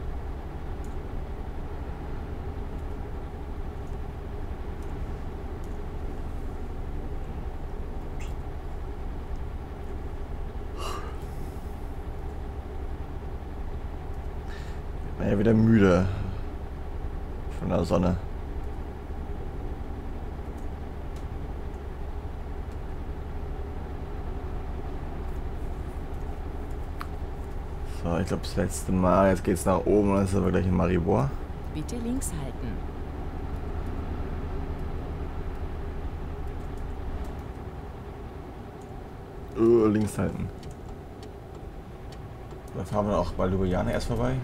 Ich bin ja wieder müde von der Sonne. So, ich glaube das letzte Mal. Jetzt geht's nach oben und dann sind wir gleich in Maribor. Bitte links halten. Uh, links halten. Da fahren wir auch bei Ljubljana erst vorbei.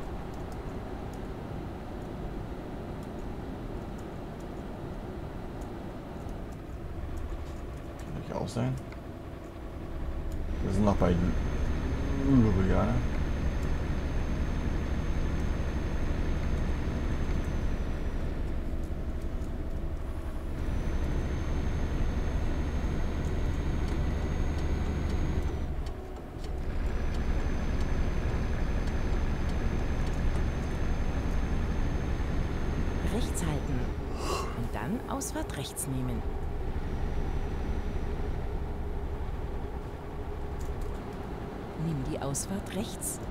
Kann ich auch sein. Wir sind noch bei Ljubljana. Rechts halten und dann Ausfahrt rechts nehmen. Nimm die Ausfahrt rechts.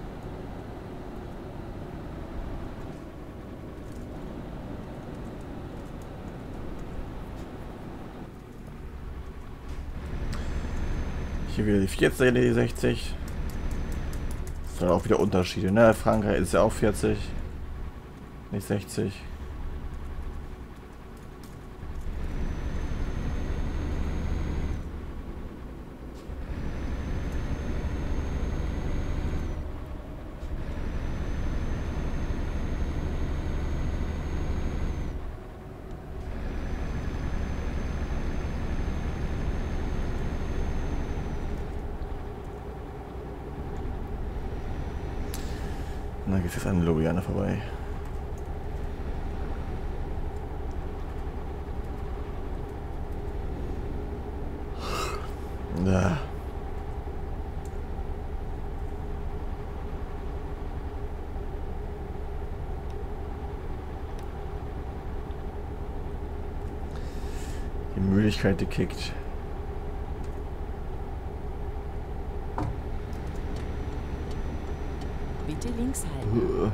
Hier wieder die vierzig, die sechzig. Das sind auch wieder Unterschiede, ne? Frankreich ist ja auch vierzig, nicht sechzig. Und dann geht es jetzt an Ljubljana vorbei. Ja. Die Müdigkeit, die kickt. Bitte links halten.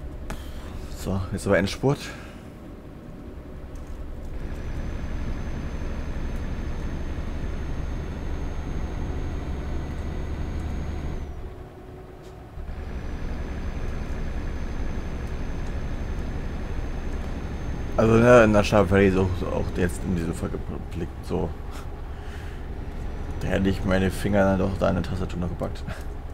So, jetzt aber Endspurt. Also ne, in der Schafferie ist auch, so auch jetzt in diese Folge geblickt, so. Da hätte ich meine Finger dann doch da in eine Tastatur noch gepackt.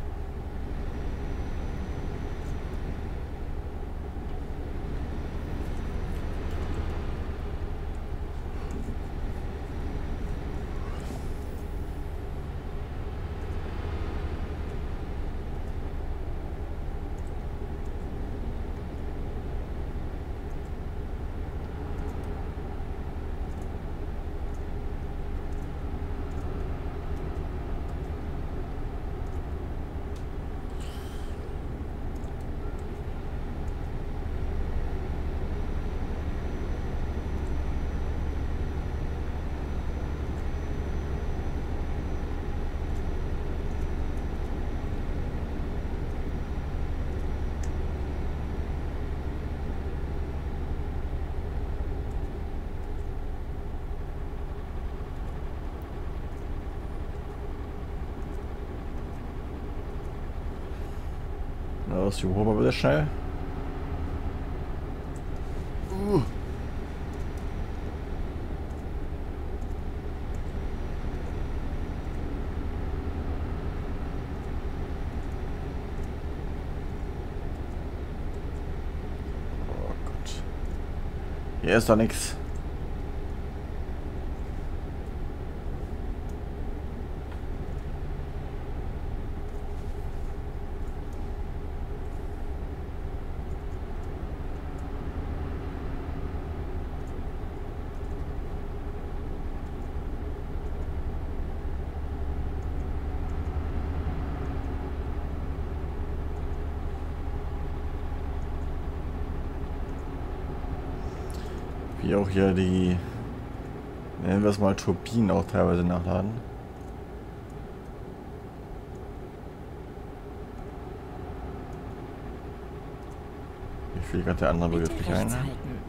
Los, die holen wir wieder schnell. Uh. Oh Gott. Hier ist doch nichts. Wie auch hier die, nennen wir es mal, Turbinen auch teilweise nachladen. Wie viel gerade der andere Begriff nicht ein?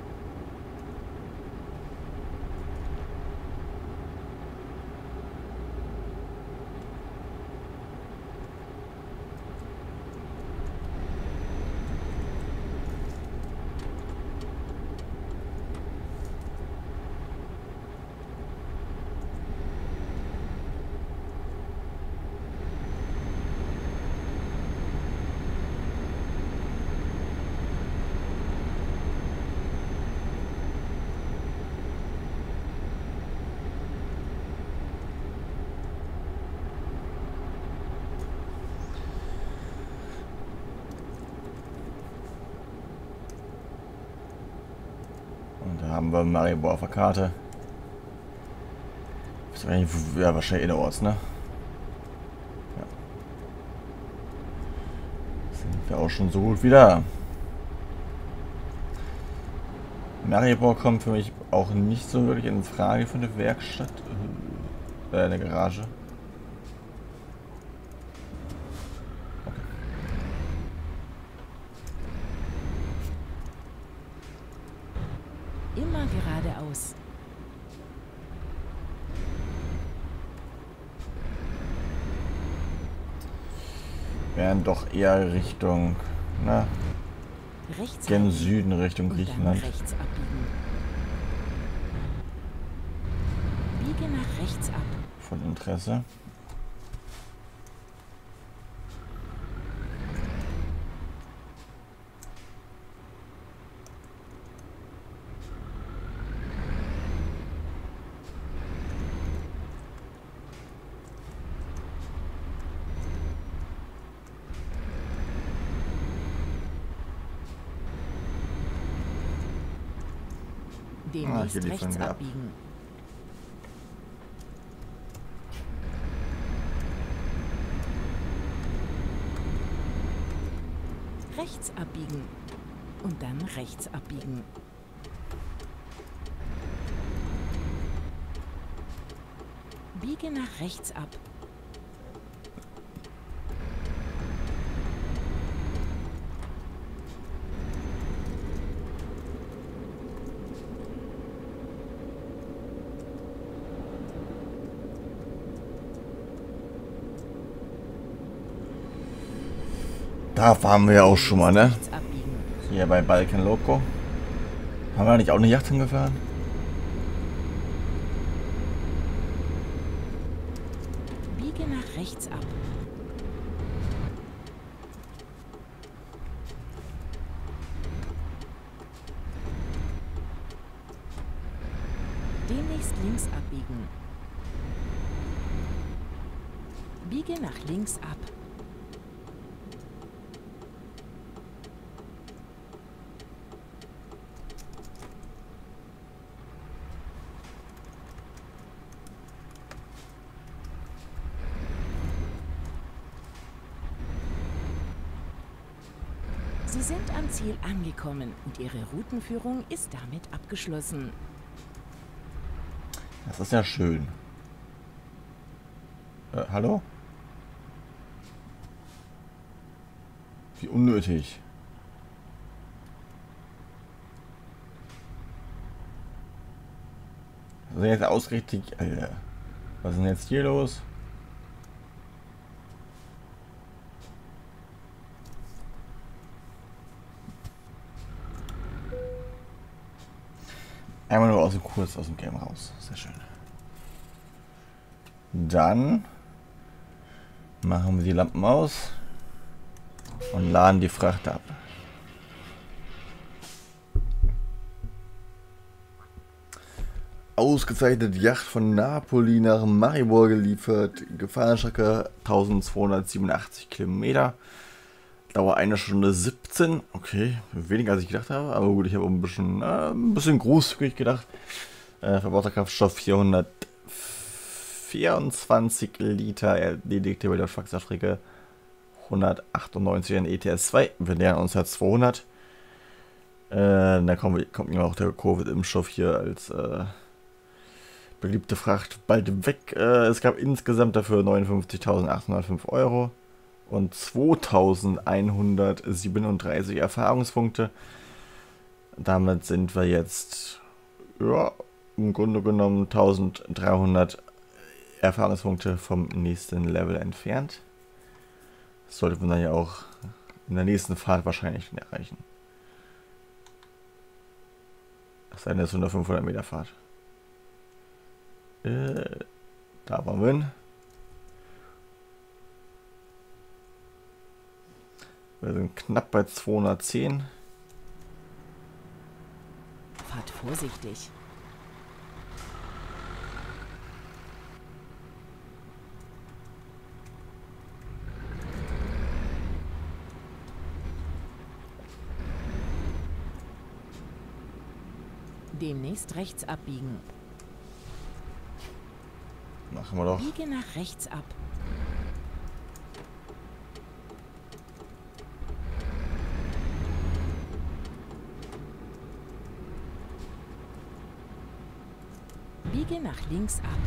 Da haben wir Maribor auf der Karte. Ist eigentlich, ja, wahrscheinlich innerorts, ne? Ja. Sind wir auch schon so gut wieder. Maribor kommt für mich auch nicht so wirklich in Frage für eine Werkstatt. Äh, eine Garage. Immer geradeaus. Wären doch eher Richtung, na, Rechts gen Süden, Richtung und Griechenland. dann rechts abbiegen. Biege nach rechts ab. Von Interesse. Demnächst hier liefern rechts wir ab. abbiegen. Rechts abbiegen. Und dann rechts abbiegen. Biege nach rechts ab. Da Da waren wir ja auch schon mal, ne? Rechts abbiegen. Hier bei Balkan Loco. Haben wir nicht auch eine Yacht hingefahren? Biege nach rechts ab. Demnächst links abbiegen. Biege nach links ab. Sie sind am Ziel angekommen und Ihre Routenführung ist damit abgeschlossen. Das ist ja schön. Äh, hallo? Wie unnötig. Was ist denn jetzt ausgerechnet? Alter. Was ist denn jetzt hier los? Einmal nur aus dem Kurs, aus dem Game raus. Sehr schön. Dann machen wir die Lampen aus und laden die Fracht ab. Ausgezeichnete Yacht von Napoli nach Maribor geliefert. Gefahrenstrecke eintausendzweihundertsiebenundachtzig Kilometer. Dauer eine Stunde siebzehn. Okay, weniger als ich gedacht habe. Aber gut, ich habe ein bisschen, äh, ein bisschen großzügig gedacht. Äh, verbrauchter Kraftstoff vierhundertvierundzwanzig Liter. Erledigte bei der Faxerstrecke hundertachtundneunzig in E T S zwei. Wir nähern uns jetzt zweihundert. Äh, da kommt, kommt mir auch der Covid-Impfstoff hier als äh, beliebte Fracht bald weg. Äh, es gab insgesamt dafür neunundfünfzigtausendachthundertfünf Euro. Und zweitausendeinhundertsiebenunddreißig Erfahrungspunkte. Damit sind wir jetzt ja, im Grunde genommen eintausenddreihundert Erfahrungspunkte vom nächsten Level entfernt. Das sollte man dann ja auch in der nächsten Fahrt wahrscheinlich erreichen. Das ist eine fünfhundert Meter Fahrt. Äh, da waren wir hin. Wir sind knapp bei zweihundertzehn. Fahrt vorsichtig. Demnächst rechts abbiegen. Machen wir doch. Biege nach rechts ab. Biege nach links ab.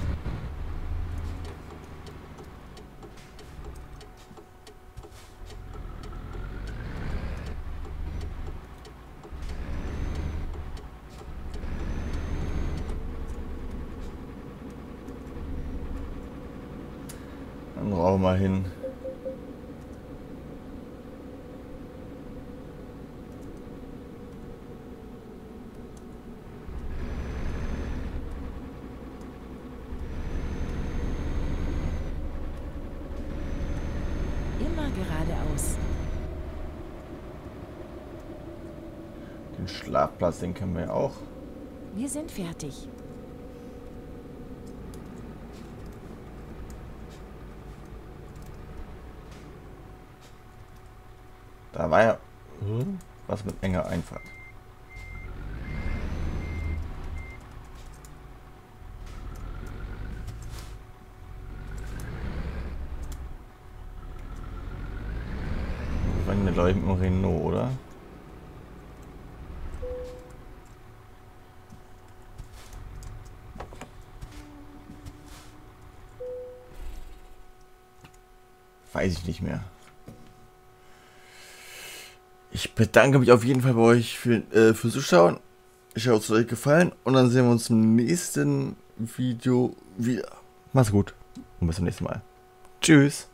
Dann rauchen wir mal hin. Immer geradeaus. Den Schlafplatz, den kennen wir ja auch. Wir sind fertig. Da war ja hm, was mit enger Einfahrt. Wir waren ja, glaube ich, mit dem Renault, oder? Weiß ich nicht mehr. Ich bedanke mich auf jeden Fall bei euch für, äh, fürs Zuschauen. Ich hoffe, es hat euch gefallen. Und dann sehen wir uns im nächsten Video wieder. Macht's gut und bis zum nächsten Mal. Tschüss.